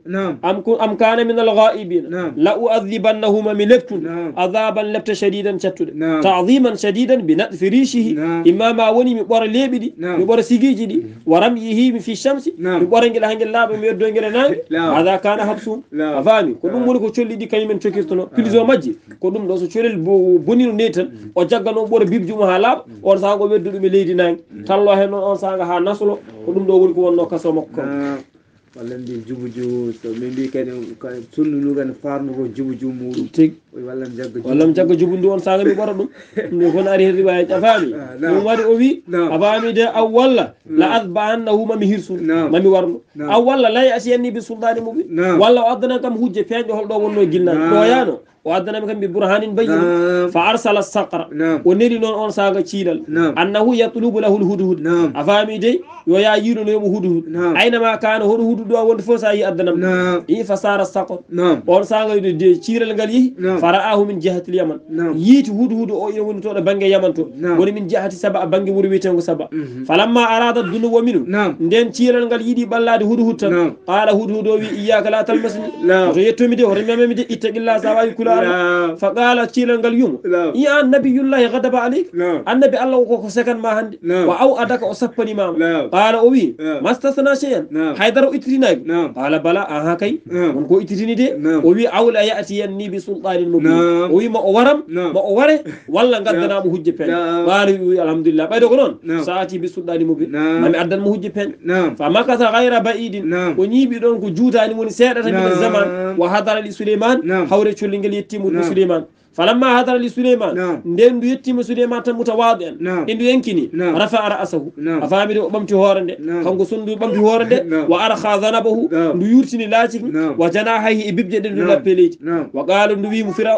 أم كان من الغائبين لا أؤذبنهما من لبت عذابا لبت شديدا شتد تعظيما شديدا بنأث ريشه إما ما وني مبور ليبدي مبور سيجيجي ورميه في الشمس مبور انجل هنجل لاب ميردو انجل نان هذا كان حبسون أفامي كلهم مولكو تشولي دي كايمن تشكيرتنو كلزو ماجي كلهم دوسو تشولي بنينو نيتن وجاغانو بور بيبجو مهالاب on sango weddu dum leydi nang tallo hen on sanga ha naslo ko dum do woni ko wonno kaso makko walla ndi jubuju so min mbi kadi sunnu gan farno ko jubuju muɗum tig walla jagga jubundi on sanga mi ɓora ɗum ɗum kon ari heddi wawi afami ɗum waɗi o wi afami de aw walla la adba annahu mami hirsun mami warno aw walla lay asiyanni bi sultani mubi walla o addana kam hujje feñƴo holɗo wonno guilnani ɗo yano o addanami kam bi burhanin bayyin fa arsala saqra o neri noon on saga ciilal annahu yatlubu lahu lhudhud afami de yo ya yiiɗonoyomo hudhud aynama kana hoɗo hudhud ɗo wonde fof sa yi addanam i fa sara saqor on saga de ciiral ngal yeehi fara'ahu min jihatil yaman yiiti hudhud o ina woni toɗo banggue yaman to woni min jihati saba banggue wuro wiyetengo saba falamma arada dunuwa minu nden ciiral ngal yiiɗi ɓallade hudhud tan qala hudhud o wi iyaka la talmasni to yettomi de hoto mememi de ittaqilla sa wawi kula فقال تشيلن قال يوم يا نبي الله غضب عليك النبي الله وكو سكن ما عندي واو ادك اسفني ما قال اوي ما استثنى شيئا حيدر اتريناك قال بلا اها كاي ونكو اتريني دي اوي اولا ياتي النبي سلطان المبين اوي ما اورم ما اوري ولا غدنا مو حجه بن قال الحمد لله بايدو كون ساعتي بسلطان المبين مامي ادن مو حجه بن فما كذا غير بعيد ونيبي دون كو جوتاني من سيدata من الزمان وحضر لسليمان حوري تشولينغل يتيمو سليمان فلما هذا لسليمان ندين دو يتيم سليمان tan mutawaadi'an indu yankini rafa ra'sahu afami do bamti horande kanko sundu bamti horande wa arkha dhanabahu ndu yurtini laati wa janahihi ibibje de do lappeleti wa qala ndu wi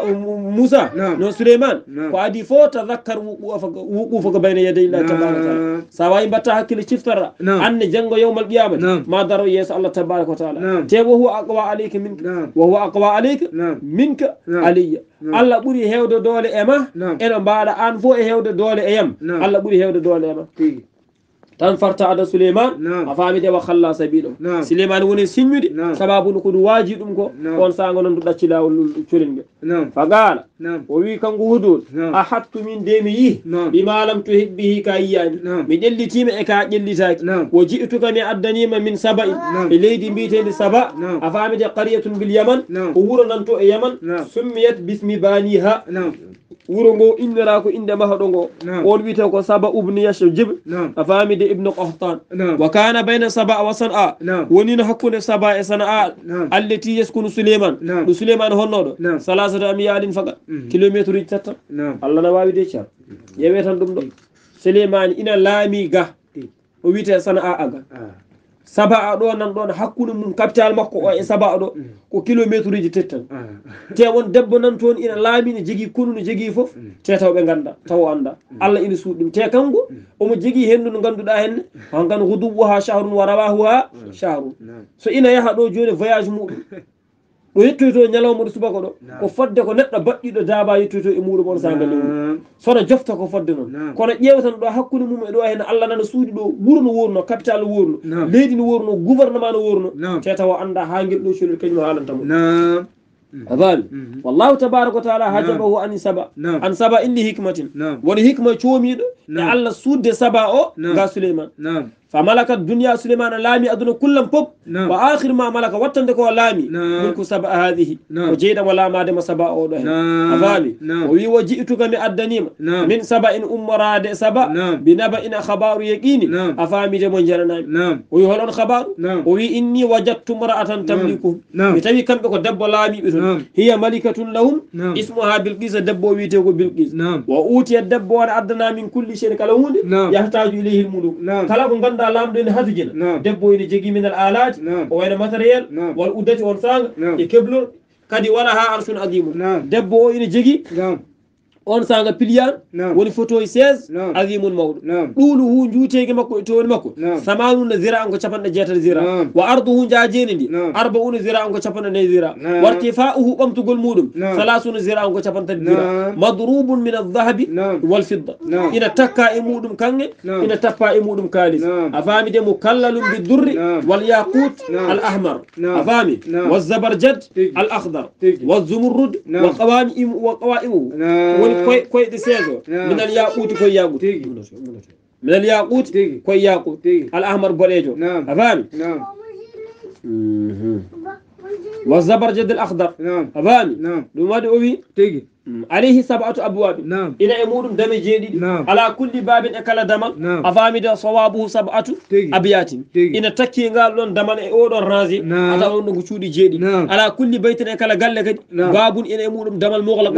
Musa no Sulaiman ko adi fo tadhakkar wuqufa ko bayna yaday Allah tabaraka taala sa wayi batta hakkile ciftara anne jango yawmal qiyamah ma daro yes Allah tabaraka taala te wa huwa aqwa alayka minka wa huwa aqwa alayka minka alayya Allah ɓuri hewde doole e ma eno mbaɗa an fo e hewde doole e yam Allah ɓuri hewde doole e ma tan farta ada Suleyman a famide wa khalla sabilo Suleyman woni signude sababu ko du waji ɗum ko on sango non du ɗacci lawol culinge fagala o wi kanko hudud a hattu min de mi yi bima lam tuhibbihi ka yiyani mi ƴellitima e ka ƴellitaki wo ji'tuka mi addanima min saba'in e leydi mbitedi saba a famide qaryatun bil yaman ko wuro nan to e yaman summiyat bismi baniha wuro ngo indira ko inde mahaɗo ngo on wiyete ko saba ubni yashjib a famide ibnu qahtan wa kana bayna saba wa san'a woni no hakkude saba e san'a allati yaskunu Suleyman ɗo Suleyman honnoɗo salasata amyalin faqa kilométre uji tata Allah na wawi de car yewe tan ɗum ɗo Suleyman ina laami ga o wiyete san'a aga saba ɗo nan ɗon hakkude mum capital makko o e saba ɗo ko kilométre uji tettan te won debbo nan toon ina laami ne jogui kunu ne jogui foof te tawɓe ganda taw anda Allah ina suuɗi ɗum te kanko omo jogui hendu no ganduɗa henne hankan hudubuha shahrun wa rawahuha shahrun so ina yaha ɗo joni voyage muɗum ɗo yettoyto ñalawma ɗo subaka ɗo ko fodde ko neɗɗo baɗɗiɗo daaba yettoyto e muɗum on sagal lewru sono jofta ko fodde noon kono ƴeewatan ɗo hakkude mum e ɗo hen Allah nana suuɗi ɗo wuro no worno capital no worno leydi no worno gouvernement no worno te tawa anda ha guel ɗo colel kañum haalantamo أبان والله تبارك وتعالى حجبه عن سبا إني حكمة والحكمة شوميد لعل السود سبا أو غا سليمان فملك الدنيا سليمان لامي أدنى كلهم بوب وآخر ما ملك وطن دكوا لامي ملك سبا هذه وجيدا ولا ما دم سبا أو أفامي ويوجئتك من الدنيم من سبا إن أمراد سبا بنبا إن خبار يقيني أفامي جمون جرنا ويهولون خبار وي إني وجدت امرأة تملكهم بتبي كم بكو دب لامي هي ملكة لهم اسمها بلقيس دب ويتيكو بلقيس وأوتي الدب وأدنى من كل شيء كالهون يحتاج إليه الملوك كلا lamdo ene hatujina debbo ene jogui min al alati o wayno matériel wal uddati on sanga e keblor kadi wala ha arsun adimu debbo o ene jogui on sanga pilian woni photo 16 azimun mawdu dulu hu juutege makko to woni makko samanuna zira an ko capande jeetal zira wa arduhu jaajeni ndi arbauna zira an ko capande zira wartifa'uhu bamtugol mudum salasuna zira an ko capande zira madrubun min adh-dhahabi wal fidda ina takka e mudum kange ina tappa e mudum kalis afami de mukallalun bidurri wal yaqut al ahmar afami waz zabarjad al akhdar waz zumurrud wa qawa'im koy de saison min al yaqut koy yaqut min al yaqut koy yaqut al ahmar bolejo afami wa zabarjad al akhdar afami dum wadi o wi tegi عليه 7 أبواب إلى أمور دم جديد على كل باب أكل دم أفامد صوابه 7 أبيات إن تكي قال لون دم أودون رازي أتاون نقشود جديد على كل بيت أكل قال لك باب إن أمور دم المغلق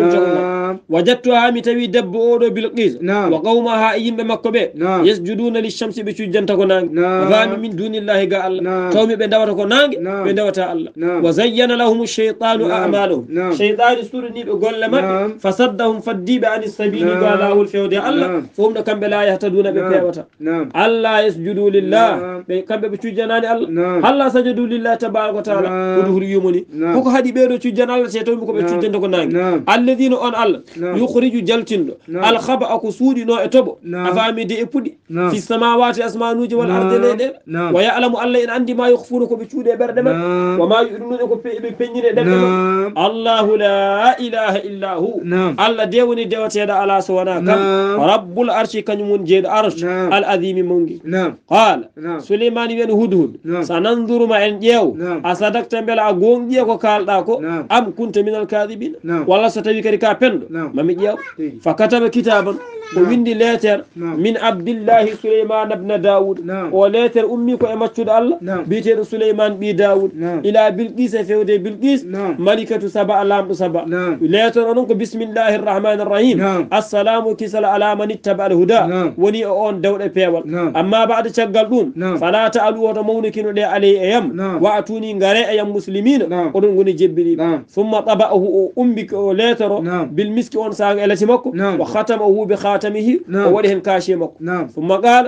وجدتها متوي دب أودو بالقيس وقومها أيم بمكبه يسجدون للشمس بشجن تكونان أفام من دون الله قال تومي بندوات كونان بندوات الله وزين لهم الشيطان أعمالهم شيطان سورني بقول لما فصدهم فدي عن السبيل قال له الفيود الله فهم كم لا يهتدون بفيوتا الله يسجدوا لله كم بتوجنان الله الله سجدوا لله تبارك وتعالى ودهر يومني كوكو هادي بيرو توجن الله سيتو بكو بتوجن دكو نانغ الذين ان الله يخرج جلتين الخبأ كسودي نو اتوبو افامي دي ابودي في السماوات اسمانوج والارض ليد ويعلم الله ان عندي ما يخفون كو بتوجي بردم وما يؤمنون كو بينينه دم الله لا اله الا هو الله ديوني ديوتيدا على سوانا كم رب العرش كنمون جيد عرش العظيم مونغي قال سليمان بن هدهد سننظر ما ان جيو اصدقت بلا غونغي كو كالدا كو ام كنت من الكاذبين ولا ستوي كريكا بند مامي جيو فكتب كتابا وويندي ليتر من عبد الله سليمان بن داود وليتر امي كو اماتود الله بيتر سليمان بي داود الى بلقيس فودي بلقيس ملكه سبع لام سبع ليتر انكو بسم الله الرحمن الرحيم السلام كسل على من اتبع الهدى وني اون دود بيبل اما بعد تشغل دون فلا تعلوا وتمونكين دي علي ايام واتوني غاري ايام مسلمين اودون غني جبري ثم طبعه امبك ليتر بالمسك اون ساغ التي مكو وختمه بخاتمه وولهم كاشي مكو ثم قال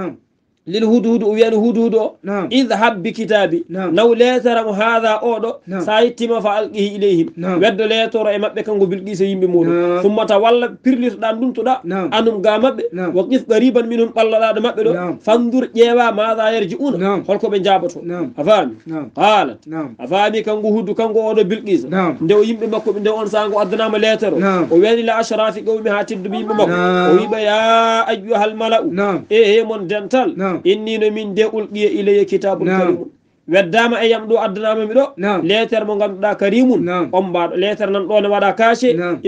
للهدهد ويان هدهد اذهب بكتابي نو ليترم هذا اودو سايتما فالقيه اليهم ود ليتر اي مابbe kango bilqise yimbe modum ثم تولى بيرليس دان دون تودا انم غا مابbe وقف قريبا منهم باللاده مابbe دو فانظر جيوا ماذا يرجعون holko be jabato afami قالت afami kango hudu kango odo bilqise ndew yimbe makko be ndew on sango addanama letero o weli la ashrafi qawmi hatiddu yimbe makko o wiba ya ayyuhal mala'u mon dental inni no min de ulqiya ilayya kitabun karim weddama e yam do addanama mi do letter mo ganduda karimun on baado letter nan do ne wada kaashe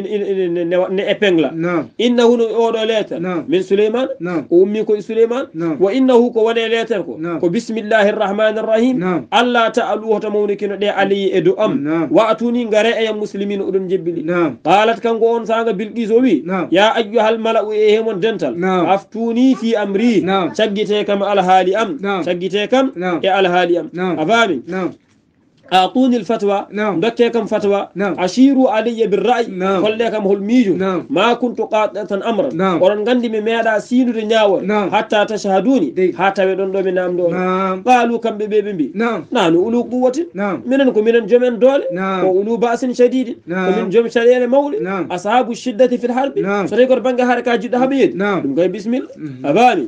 ne epengla innahu odo letter min suleyman ummi ko suleyman wa innahu ko wone letter ko bismillahir rahmanir rahim alla ta'alu wa tamawnikino de ali edu am wa atuni ngare e yam muslimin udun jibbili qalat kango on sanga bilqiso wi ya ayyuhal mala'u e mon dental aftuni fi amri chaggite kam al hali am chaggite kam e al hali am أفامي أعطوني الفتوى دكيكم فتوى أشيروا علي بالرأي فليكم هو الميجو ما كنت قاطعة أمرا ورن غندي ميدا سينو نياور حتى تشهدوني حتى بدون دو من دول قالوا كم بيبي نحن أولو قوة مننكم من جمن دول وأولو بأس شديد ومن جمن شديد مولي أصحاب الشدة في الحرب سريكور بانغا حركة جدا حبيد بسم الله أباني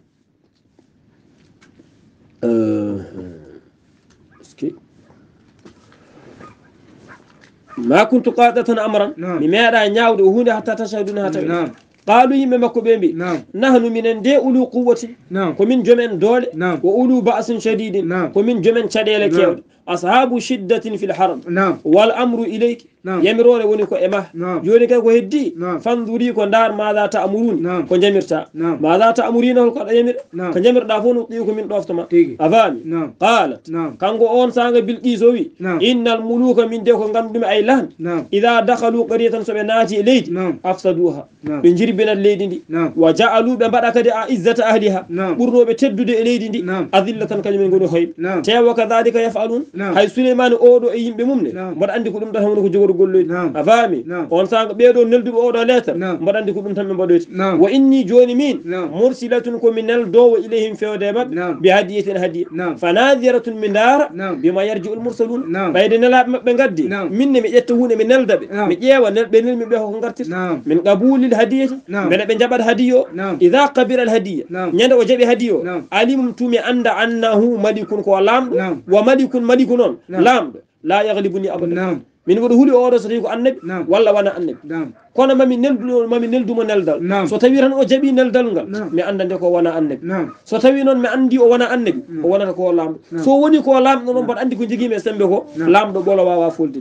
ما كنت قادة أمرا مماذا نعود هنا حتى تشهدون حتى قالوا يم مكو بيمبي نحن من ندي أولو قوة ومن جمن دول وأولو بأس شديد ومن جمن شديد كيود أصحاب شدة في الحرب والأمر إليك يمرون ونكو إما يوني كو هدي فانظري كو دار ماذا تأمرون كو جمرتا ماذا تأمرين كو يمر كو جمر دافون يكو من دوفتما أفاني قالت كانغو أون سانغ بالقيسوي إن الملوك من ديكو غندم أي لهن إذا دخلوا قرية سبناتي إليك أفسدوها بنجري بين الليل دي وجعلوا بمبارك دي عزة أهلها برنو بتدد الليل دي أذلة كلمة نقول خير تي وكذلك يفعلون هاي سليمان أودو أيم بممن مر عندي كلهم تهمون كجور قولي أفهمي أون سانغ بيدو نلدو أودو لاتر مر عندي كلهم تهمون بدوت وإني جوني مين مرسلة من الدو إليهم في ودمت بهدية هدية فناذرة من دار بما يرجع المرسلون بعدين لا بنقدي من مجتهون من الدب مجيء ونبني من بيهو هنقرتس من قبول الهدية من بنجبر هديو إذا قبل الهدية نيند وجب هديو علمت أن أنه ملك كلام وملك ملك نون لام لا يغلبني أبدا من ودهولي أورا سريكو النبي ولا وانا النبي كون ما من نلدو ما نلدل سو تاوي ران او جابي نلدل نغال مي اندande ko wana annabi so tawi non mi andi o wana annabi o wana ko lamdo so woni ko lamdo non bad andi ko jigi me sembe ko lamdo bolo wawa fulde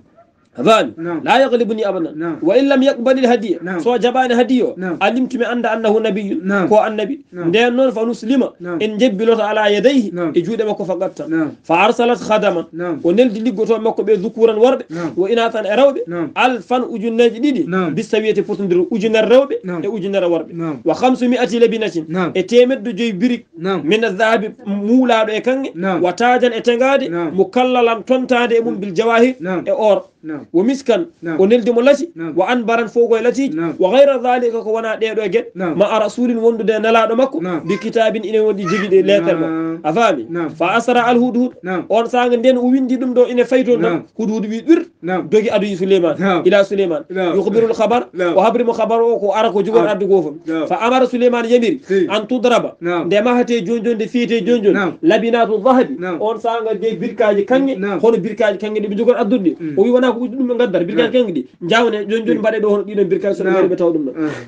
أفان لا يغلبني أبدا وإن لم يقبل الهدية سوى جبان هدية علمت من أنه نبي كو النبي دين نون فنسلم إن جبلت على يديه يجود مكو فقط فأرسلت خدما ونلد لقوة مكو بذكورا ورد وإناثا أروب ألفا أجن جديد بالسوية فتندر أجن الروب أجن الورد و500 لبنة اتمد جي بريك من الذهب مولا إكان وتاجا إتنغاد مكللا تنتاد بالجواهر أور ومسكن ونلد ملتي وأنبرا فوق التي وغير ذلك كونا ديدو جت مع رسول وند دي نلا مكو بكتاب إن ودي جيبي دي لتر أفهمي فأسرع الهدهد أون سانغ دين ويندي دم دو إن فايتون هدهد بير دوغي أدو سليمان إلى سليمان يخبر الخبر وخبر مخبر وكو أركو جبر أدو غوفم فأمر سليمان يمير أن تضرب دي ما هتي جونجون دي فيتي جونجون لبنات الذهب أون سانغ دي بيركاجي كانغي هون بيركاجي كانغي دي بجوغر أدو دي وي وانا ko dum ngaddar birkal kengdi jawne jonjon bade do hono dido birkal so be taw dum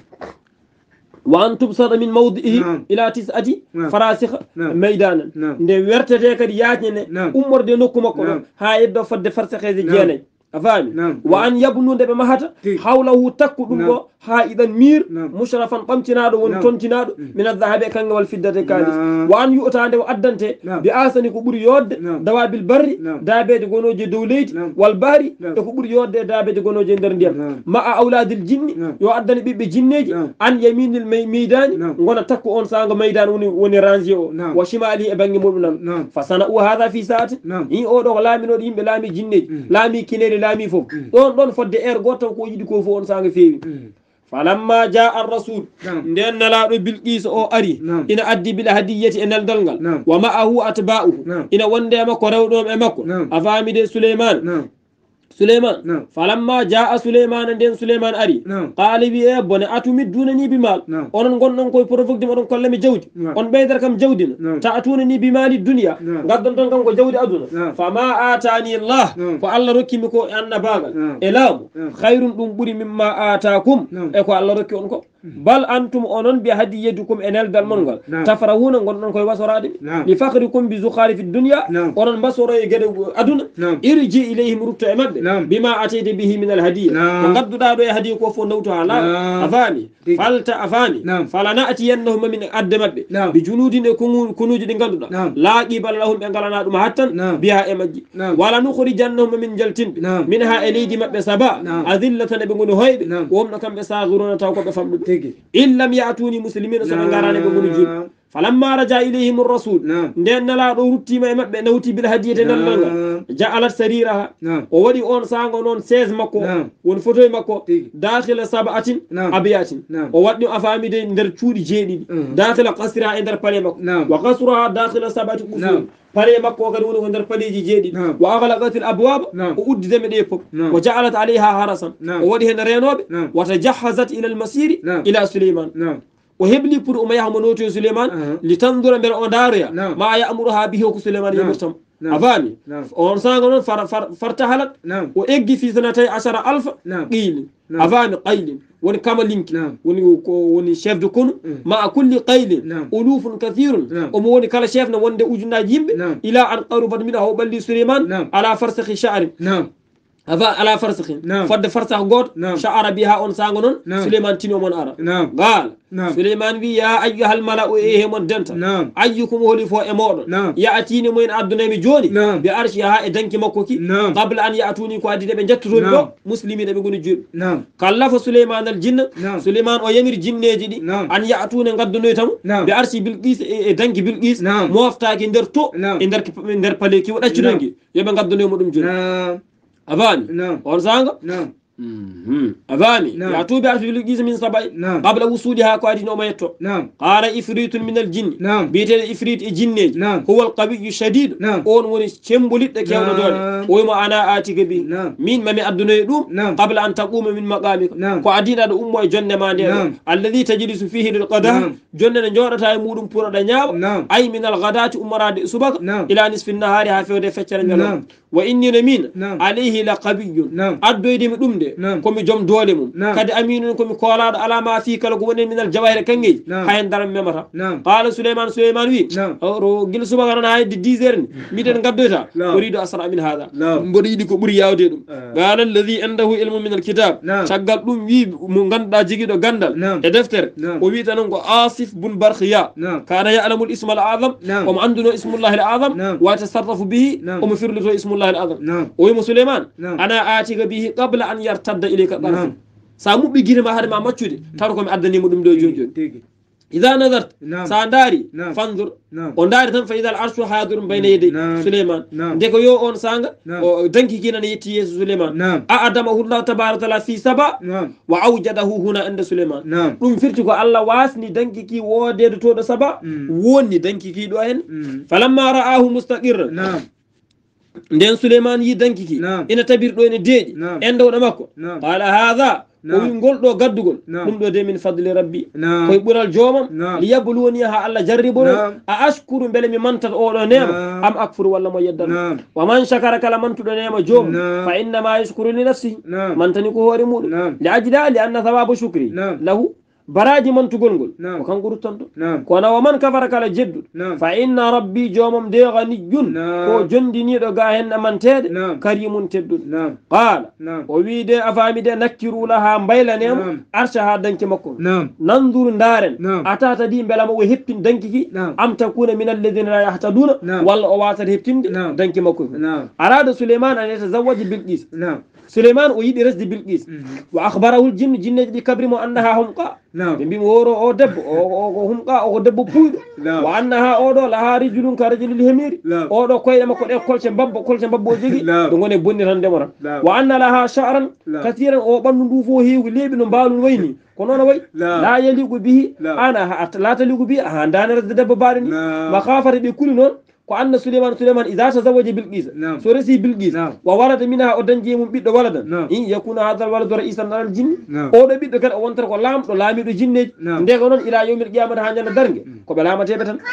wa an tubsada min mawdihi ila tis'ati farasikh maydanan nde wertete kadi yaatne ummorde nokku makko ha yeddo fadde farsikheji jeenay أفهم وأن يبنوا دب مهتا حوله تكدو ها إذا مير مشرفا قمتنادو ونتنتنادو من الذهب كان والفضة كالس وأن يؤتى عنده أدنت بآسن كبر يود دواب البر دابد غنوج دوليج والبحر كبر يود دابد غنوج درندير مع أولاد الجن يؤدن بجنج عن يمين الميدان غنا تكو أون سانغ ميدان وني رانجيو وشمالي أبنغ مولنا فصنعوا هذا في ساعة إن أودو لامي نود يمبي لامي جنج لامي كينيري لامي فوق دون فود اير غوتو كو يدي كو فون سانغ فيوي فلما جاء الرسول ندن لا بالقيس او اري ان ادي بالهديه ان الدلغال ومعه اتباعه ان وندي مكو رewdom e makko afami de سليمان فلما جاء سليمان ندن سليمان اري قال بي بون اتمدونني بمال اونن غوندون كوي بروفوك دي مودون كولامي جودي اون بيدر كام جودي تاتونني بمال الدنيا غادون دون كام كو جودي ادuna فما اتاني الله فالله ركي مكو ان باغال الام خير دum buri mimma ataakum e ko Allah rokki on ko bal antum onon bi hadiyadukum enel dal mongal tafrahuna gondon koy wasorade li fakhrikum bi zukhari fi dunya onon basoro e gede aduna irji ilayhim rutto e mabbe bima atayde bihi min al hadiya ko gadduda do e hadiya ko fo nawto hala afani falta afani falana atiyannahum min adde mabbe bi junudin e kunuji di ganduda la qibal lahum be galana dum hattan biha e majji wala nukhrijannahum min jaltin minha elidi mabbe saba azillatan be ngoni hoybe womno kambe saaguruna taw ko be famdu إن لم يأتوني مسلمين سبنغاراني بغني جول فلما رجع إليهم الرسول ندن لا روتي ما مبه نوتي بالهدية نلنغا جعلت سريرها وودي اون سانغو نون 16 مكو ون فوتوي مكو داخل 7 أبيات وودي أفامي دي ندر تشودي جيدي داخل قصرها ندر بالي مكو وقصرها داخل 7 قصور بالي مكو وغدون ندر بالي جيدي وأغلقت الأبواب وأد دم دي فوق وجعلت عليها حرسا وودي هن رينوب وتجهزت إلى المسير إلى سليمان وهبلي pour umaya hamonoto Suleiman litandura ber on daria ma ya'muruha bihi ko Suleiman yamurtam afami on sanga non fartahalat o eggi fi sanatay 10000 qil afami qail woni kamalinki woni chef de kon ma kulli qail ulufun kathirun o mo woni kala chef na wonde ujunaji yimbe ila an qarubat min aw balli Suleiman ala farsakhi sha'ri على فرسخ فد فرسخ غوت شعر بها اون سانغون سليمان تينو من ارا قال سليمان بي يا ايها الملأ ايه من دنت ايكم ولي فو امود ياتيني من ادنامي جوني بارشها ادنكي مكوكي قبل ان ياتوني كو ادي be jattuto do muslimina be goni jul kallafa سليمان الجن سليمان او يمير جنneji di an yaatune gaddunoy tam be arsi bilqis e danki bilqis moftaaki der to e der paleki wadaccidongi yobe gaddunoy mudum jul أباني ورزانغ أباني يعطوا بعرف بالجيز من صباي قبل وصولها قادين وما يتو قال إفريت من الجن بيت إفريت الجن هو القوي الشديد أون وني شمبوليت كيو دول وما أنا آتيك به مين ما أدنى دوم قبل أن تقوم من مقامك قادين هذا أمة جنة ما الذي تجلس فيه للقضاء جنة نجورة هاي مودم بورا دنياو أي من الغداة أمراد سبق إلى نصف النهار هافيو دفتر وإني نمين عليه لقوي أدوي دي مدوم كومي جوم دولي موم كاد امين كومي كولاد على ما في كلا غوني من الجواهر كانغي هاين دارم ميمتا قال سليمان وي رو جيل سوبا غانا هاي دي 10 ميدن غدوتا اريد اسرع من هذا مبريدي كو بري ياودي دوم قال الذي عنده علم من الكتاب شغال دوم وي مو غاندا جيغيدو غاندال e defter o wi tan ko asif bun barkhiya kana ya'lamu al-ism al-a'zam wa ma andu ismu Allah al-a'zam wa tasarrafu bihi wa mufirlu ismu Allah al-a'zam o wi Sulaiman ana atiga bihi qabla an yartadda ilayka qarf samu bi girma hade ma maccude tar ko mi addani mudum do joni إذا نظرت سانداري فانظر ونداري تن فإذا العرش حاضر بين يدي سليمان ديكو يو أون سانغ دنكي كينا نيتي سليمان أعدمه الله تبارك وتعالى في سبا وأوجده هنا عند سليمان دum firti ko Allah wasni danki ki wodede to do saba wonni danki ki do hen falamma ra'ahu mustaqirra nden Suleiman yi danki ki ina tabir do ene deeji endo do makko qala hadha o wi ngol do gaddugol dum do de min fadli rabbi koy bural jomam li yabluwani ha Allah jarribono a ashkuru bele mi mantat o do nema am akfuru walla mo yeddal wa man shakara kala man tudo nema jom fa inna ma yashkuru li nafsihi man tani ko hore mudum li ajda li anna thawabu shukri lahu baraji man tugolgol ko kan gurutanto kono wa man kafara kala jeddu fa inna rabbi jomam de ghaniyun ko jondini do ga hen amantede karimun teddud qala o wi de afami de nakkiru laha baylanem arsha ha danki makko nanzuru ndaren atata di belama o heppin danki ki am takuna min alladhina la yahtaduna walla o wata heppinde danki makko arada Suleiman an yatazawwaj bilqis سليمان ويدي رزد بالقيس وأخبره الجن جنة دي كبرمو أنها همقا بمبين ورو أو دب أو همقا أو دب بويد وأنها أودو لها رجل كرجل الهمير أودو كوي لما كون كل شباب وجيجي دونغوني بني رندمرا وأن لها شعرا كثيرا أو بندوفو هي وليب نبال ويني كونونا وي لا يليق به أنا لا تليق به هندان رزد دب بارني مخافر بكل نون ko anna Suleiman idha tazawwaja bilqis so resi bilqis wa walada minha o danji mum biddo waladan in yakuna hadha waladu ra'isan al jinn o do biddo kada o wontar ko lamdo lamido jinneji ndego non ila yawmil qiyamah ha nyanda darnge ko be lamate be tan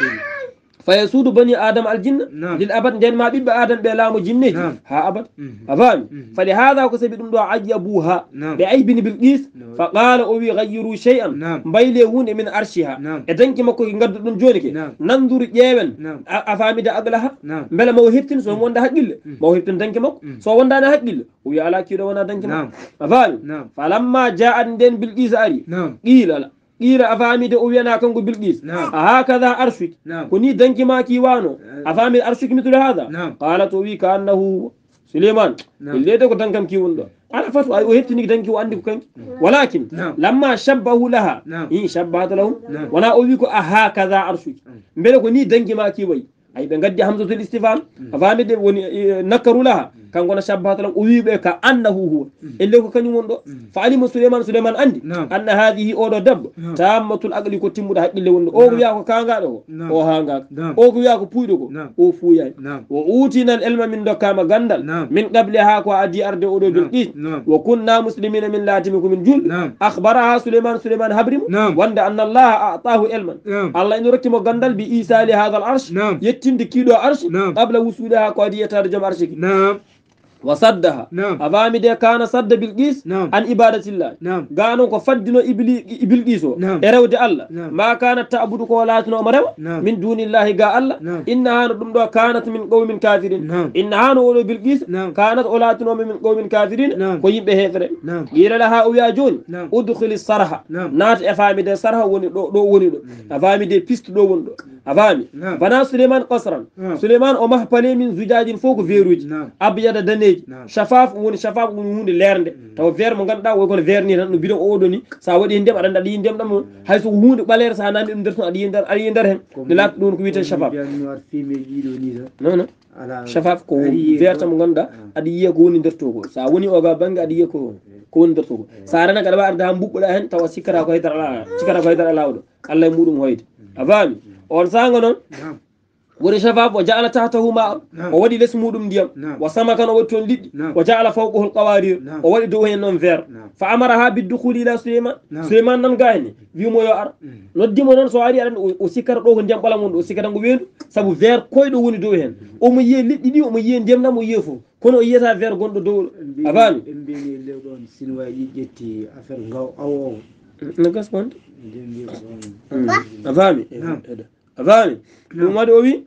فيسود بني آدم الجن للأبد جن ما بيب آدم بلام جنة ها أبد أفهم فلهذا كسب دم عجبوها بعيب بالقيس فقال أو يغيروا شيئا بيلهون من أرشها إذن كما كو ينقد دم جونك ننظر جيبن أفهم ده أغلها بلا موهبتن سو وندا حقل موهبتن دنك مك سو وندا أنا حقل ويا على كده وانا دنك مك أفهم فلما جاء دين بالقيس أري قيل لا قيرا أفامي دي أوينا كنغو بالقيس هكذا أرشك كوني دنكي ما كيوانو أفامي أرشك مثل هذا قالت وي كأنه سليمان اللي دكو دنكم كيوان على فتوى وهبتني دنكي وعندك كنك ولكن لما شبهوا لها إن شبهت لهم ولا أبيكو هكذا عرشك مبلغ ني دنكي ما كيوي أي بنقدي همزة الاستفهام فهمت نكروا لها كان قلنا شبهت لهم أبيكو كأنه هو اللي هو كان يموندو فعلم سليمان عندي أن هذه أولو دب تامة الأقل كتيم ده اللي وندو أو ياكو كانغادو أو هانغاد أو ياكو بويدو أو فويا وأوتينا العلم من دكام غندل من قبلها كو أدي أرض أولو بالقيس وكنا مسلمين من لاتمكم من جل أخبرها سليمان هبرم وند أن الله أعطاه علما الله إنه ركمه غندل بإيصال هذا العرش يتم دكيدو عرش قبل وصولها كو أدي يترجم عرشك وصدها أبامي ده كان صد بالقيس عن عبادة الله قالوا كفدنا إبليسو إرود الله ما كانت تعبد قولاتنا أمروا من دون الله قال الله إنها ندمدوا كانت من قوم كافرين إنها نقول بالقيس كانت قولاتنا من قوم كافرين كويب بهفر قيل لها أويا جون أدخل الصرحة نات أفامي ده صرحة وني أفامي ده بيست دو وندو أفامي بنا سليمان قصرا سليمان أمه بلي من زجاج فوق فيروج أبيض دنيج شفاف وني ليرنde taw ver mo ganda wo ko ver ni tan no bidon odo ni sa wadi ndem adanda di ndem dam hayso hunde baler sa nami dum derto adi ndar hen de lat don ko wiete shafaf non shafaf ko ver tam ganda adi yiya ko woni derto ko sa woni o ga banga adi yiya ko woni derto ko sa rana kada ba arda mbubbuda hen taw sikara ko haydara lawdo Allah mudum hoyde afami on sanga non وري شفاف وجعل تحته ماء وودي لس مودم ديام وسمكا وتون ليد وجعل فوقه القوارير وودي دوه نون فير فامرها بالدخول الى سليمان نان غايني في مو يار نودي مو نون سو اري ادن او سيكار دو ndiyam bala mon do sikata ngo wendu sabu ver koydo woni do hen o mo ye liddi di o mo ye ndiyam na mo yefo kono yeta ver gondo do abami mbeni lewdon sinwaji jetti affaire ngaw awo nagas kon abami أفهمي وما دوبي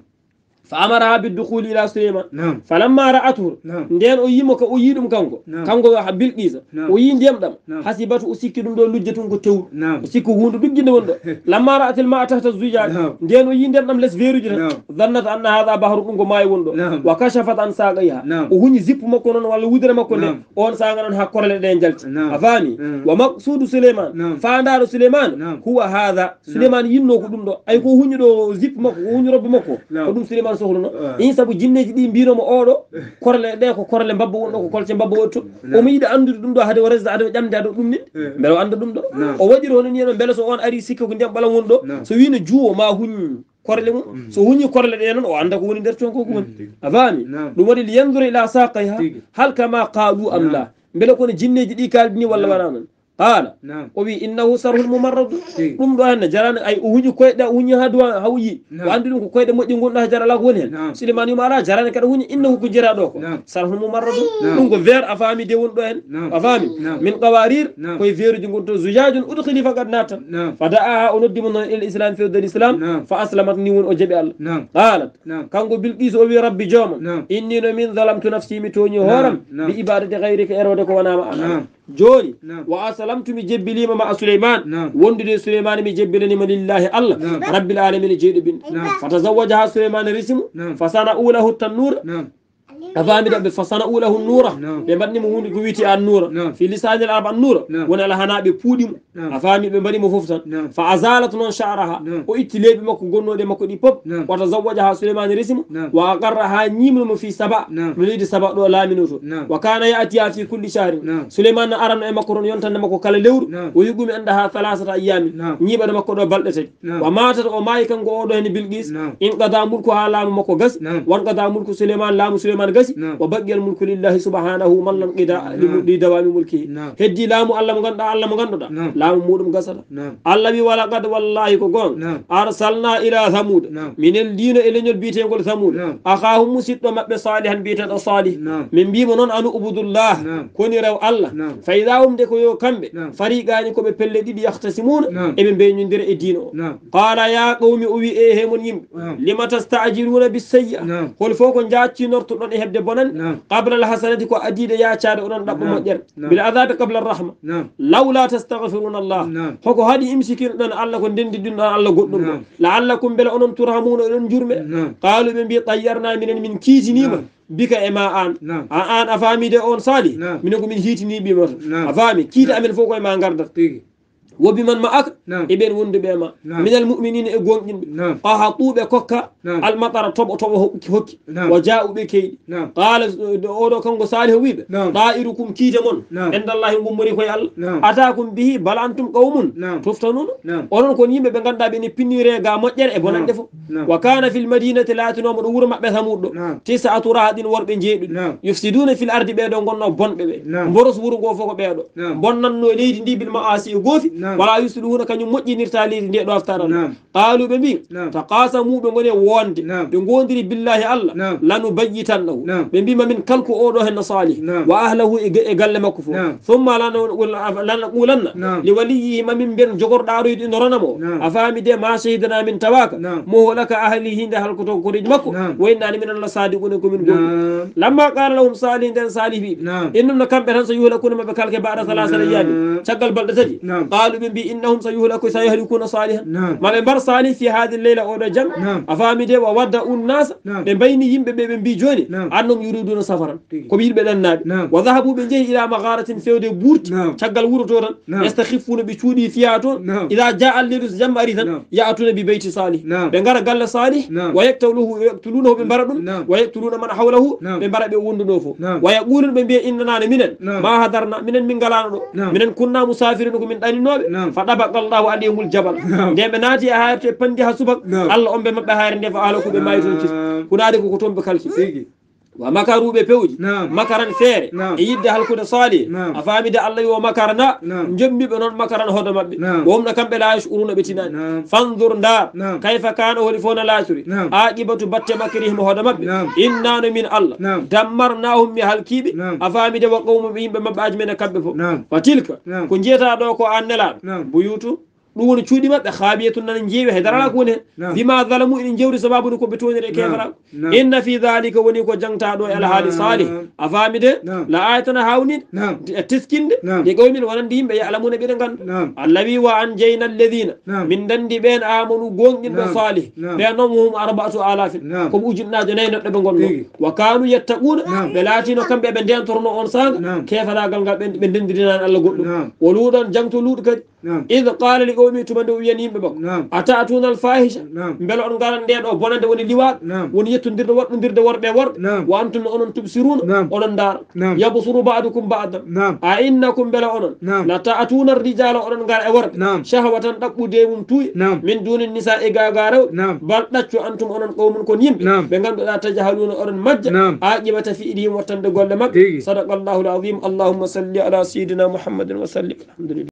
فأمرها بالدخول إلى سليمان فلما رأته ندين أيمك أيدم كانغو حبيل إيزا أيين ديم دم حسبته أسيكي دم دو لجتون كتو أسيكو هوندو بيجي نوندو لما رأت الماء تحت الزجاج ندين أيين ديم دم لس فيرو جنا ظنت أن هذا بحر كونغو ماي وندو وكشفت عن ساقيها وهني زيب مكونن ولا ودر مكونن أون ساقنا هكورل دين جلت أفهمي ومقصود سليمان فاندار سليمان هو هذا سليمان ينو كدوم دو أي كو هني دو زيب مكو هني رب مكو كدوم سليمان in sabu jinneji ɗi mbinomo oɗo korle ɗe ko korle mbabba wonɗo ko kolce mbabba wotto omo yiɗa andude ɗum ɗo hade o resda ade o ƴamde ade o ɗum nit beele o anda ɗum ɗo o waɗiri hono ni non beele so on ari sikka ko ndiyam ɓala won ɗo so wino juwo ma huñ korle mum so huñi korle ɗe noon o anda ko woni nder toon ko woni a faami ɗum waɗi li yandura ila saqayha hal kama qalu am la beele kono jinneji ɗi kaldi ni walla wala noon قال وبي إنه سره الممرض قم دوهن جران أي أهوني كويدا أهوني هادوا هوي وعندهم كويدا مدين قلنا جرا لا قولهن سليمان يمارا جران كده أهوني إنه كجرا دوكو سره الممرض نقول فير أفهمي ديون دوهن أفهمي من قوارير كوي فير جنقول زجاج أدخلي فقد ناتا فدعاها أندي من الإسلام في الإسلام فأسلمت نيون أجب الله قالت كانوا بالقيس أبي ربي جوم إني من ظلمت نفسي متوني هورم بإبادة غيرك إرودك ونام جوني وأسلمت مجبلي مع سليمان وندد سليمان مجبلني من الله الله رب العالمين جيد بن فتزوجها سليمان رسم فصنعوا له التنور أفهمي فصنعوا له النور بمبني مهون كويتي النور في لسان العرب النور وانا لهنا ببودي أفهمي بمبني مفوفتا فأزالت نون شعرها وإتلي بمكو قنو دي مكو دي بوب وتزوجها سليمان رسم وأقرها نيم في سبع نريد سبع لا منوتو وكان يأتيها في كل شهر سليمان أرن مكرون ينتن مكو كاللور ويقوم عندها 3 أيام نيبا مكو دو بلدتك وماتت وماي كان قوضو هني بالقيس إن قضى ملكها لام مكو غس وان قضى ملك سليمان لام سليمان وبقي الملك لله سبحانه من لم قداء لدوام ملكه هدي لام الله مغندا لام مودم غسدا الله بي ولا قد والله كون ارسلنا الى ثمود من الدين الى نيل بيتين كل ثمود اخاهم مسيد مبه صالحا بيتن صالح من بي منون ان عبد الله كوني ريو الله فاذا هم ديكو يو كامبه فريقاني كو به pelle didi yahtasimun ebe be nyindire e dino qala ya qawmi uwi e he mon yimbe lima tastajiruna bis sayya hol foko jaacci norto don e wadde bonan qabla al hasanati ko adide yaacade onon dabbo moƴƴere bil azabi qabla ar rahma lawla tastaghfiruna Allah hoko hadi imsikin don Allah ko dendi dun Allah goddum do la'allakum bela onon turhamuna onon jurme qalu be bi tayyarna min kiitinima bika e ma an an a famide on sali minen ko min hitini bima a fami kiita amen fof koye ma gardat wobi man ma aka e ɓen wonduɓe ma minal mu'minina e gonƴinɓe qaha ɓuuɓe kokka almatara toɓo hokki wa ja'uɓe keyɗi qala oɗo kanko salih wiɓe da'irukum kiite mon endallahi gummori koye Allah atakum bihi bal antum qawmun tuftanuno onon kon yimɓe ɓe ganduɗa ɓe ni pinnire ga moƴƴere e bonande fof wa kana fil madinati latinomo ɗo wuuro mabɓe tamuɗo tis'atu rahadin worɓe jeeɗuɗi yufsiduna fil ardi ɓeɗo gonno bonɓe ɓe boros wuuro ngo fof ko ɓeɗo bonnanno leydi ndi bil ma'asi e goofi wala yusluhuna kañum moƴƴinirta leydi ndi ɗo aftaran qalu ɓe mbi taqasamu ɓe goni wonde ɓe gondiri billahi Allah lanu bayyitannahu ɓe mbima min kalko oɗo henno salih wa ahlahu e galle makko fof thumma lana qulanna li waliyihi mamin mbiyen jogorɗo aroyde inoranamo a faami de ma shahidana min tawaka moholaka ahlihi nde halkoto koriji makko waynani min Allah sadiquna komin goɗɗi lamma qala lahum salih nden salih wiɓe innum no kamɓe tan so yuhlakuna maɓe kalke baɗa salasata yiyami caggal balɗe tati qalu ɓe mbi innahum sayahlikuna salihan maɓe mbar salih fi hadi leyla oɗo jam a faami de wa wadda un nasa ɓe mbayni yimɓe ɓe ɓe mbi joni annom yuriduna safaran koɓe yiɗɓe ɗannaɓe wa dahabu ɓe jeehi ila magharatin fewde ɓurti caggal wuuro to tan yastakhifuna ɓe cuuɗi fiya toon ida ja alleydu so jamma ari tan ya'tuna bi beyti salih ɓe gara galle salih wa yaktulunahu ɓe mbara ɗum wa yaktuluna man hawlahu ɓe mbara ɓe wonduno fof wa yaqulun ɓe mbiya innanane minen ma hadarna minen min galano ɗo minen kunna musafirina komin ɗaninoɓe fa ɗabaqa Allahu alihimul jabal nde ɓe naati e hayre to pandi ha subak Allah on ɓe mabɓe hayre nde fa halakuɓe mayi toon kisto kunaade koko toon ɓe kalki wa makaruɓe pewji makaran feere e yidde halkude salih a faamide Allah yo makarana jommiɓe noon makaran hodo mabɓe womno kamɓe la yashuruna ɓe tinani fandur ndar kayfa kana holi fof no laaturi aqibatu batte makrihim hodo mabɓe innano min Allah dammarnahum mi halkiɓe a faamide wa qawmu yimɓe mabɓe aji men e kamɓe fof wa tilka ko jeyata ɗo ko an nelaɗo buyutu ɗum woni cuuɗi maɓɓe haabiyatun nana jeewi haydarala ko woni hen bima zalamu ina jewri sababude koɓe toniri e kefaraɓe inna fi dhalika woni ko jangtaɗo e alhaali salih a faami de la ayatana hawnide e teskinde ɗi qawmin wonande yimɓe yalamuna ɓeɗe ganda Allah wi wa an jeyna alladina min dandi ɓen amanu gonɗinɓe salih ɓe noon hum 4000 koɓe ujunnaje nayyi neɗɗo ɓe gonno wa kanu yattaquna ɓe laatino kamɓe ɓe ndentorno on sanga kefaragal ngal ɓe ndendirinani Allah goɗɗum o luuɗon jangto luuɗo kadi id qala li qawmi tumande o wiyani yimɓe makko atatuna al fahisha beele on garan nde ɗo bonande woni liwaɗ woni yettodirde woɗɗodirde worɓe e worɓe wa antum onon tubsiruna onon daara yabsuru ba'dukum ba'dan a innakum beele onon la ta'atuna rijala onon gara e worɓe shahwatan ɗaɓɓude mum tuuyi min duni nisa e gaga rewɓe bal ɗaccu antum onon qawmun kon yimɓe ɓe ganduɗa tajahaluna oɗon majja aqibata fi'lihim wattande golle mabɓe sadaqa Allahu al-azim allahumma salli ala sayidina muhammadin wa sallim alhamdulillah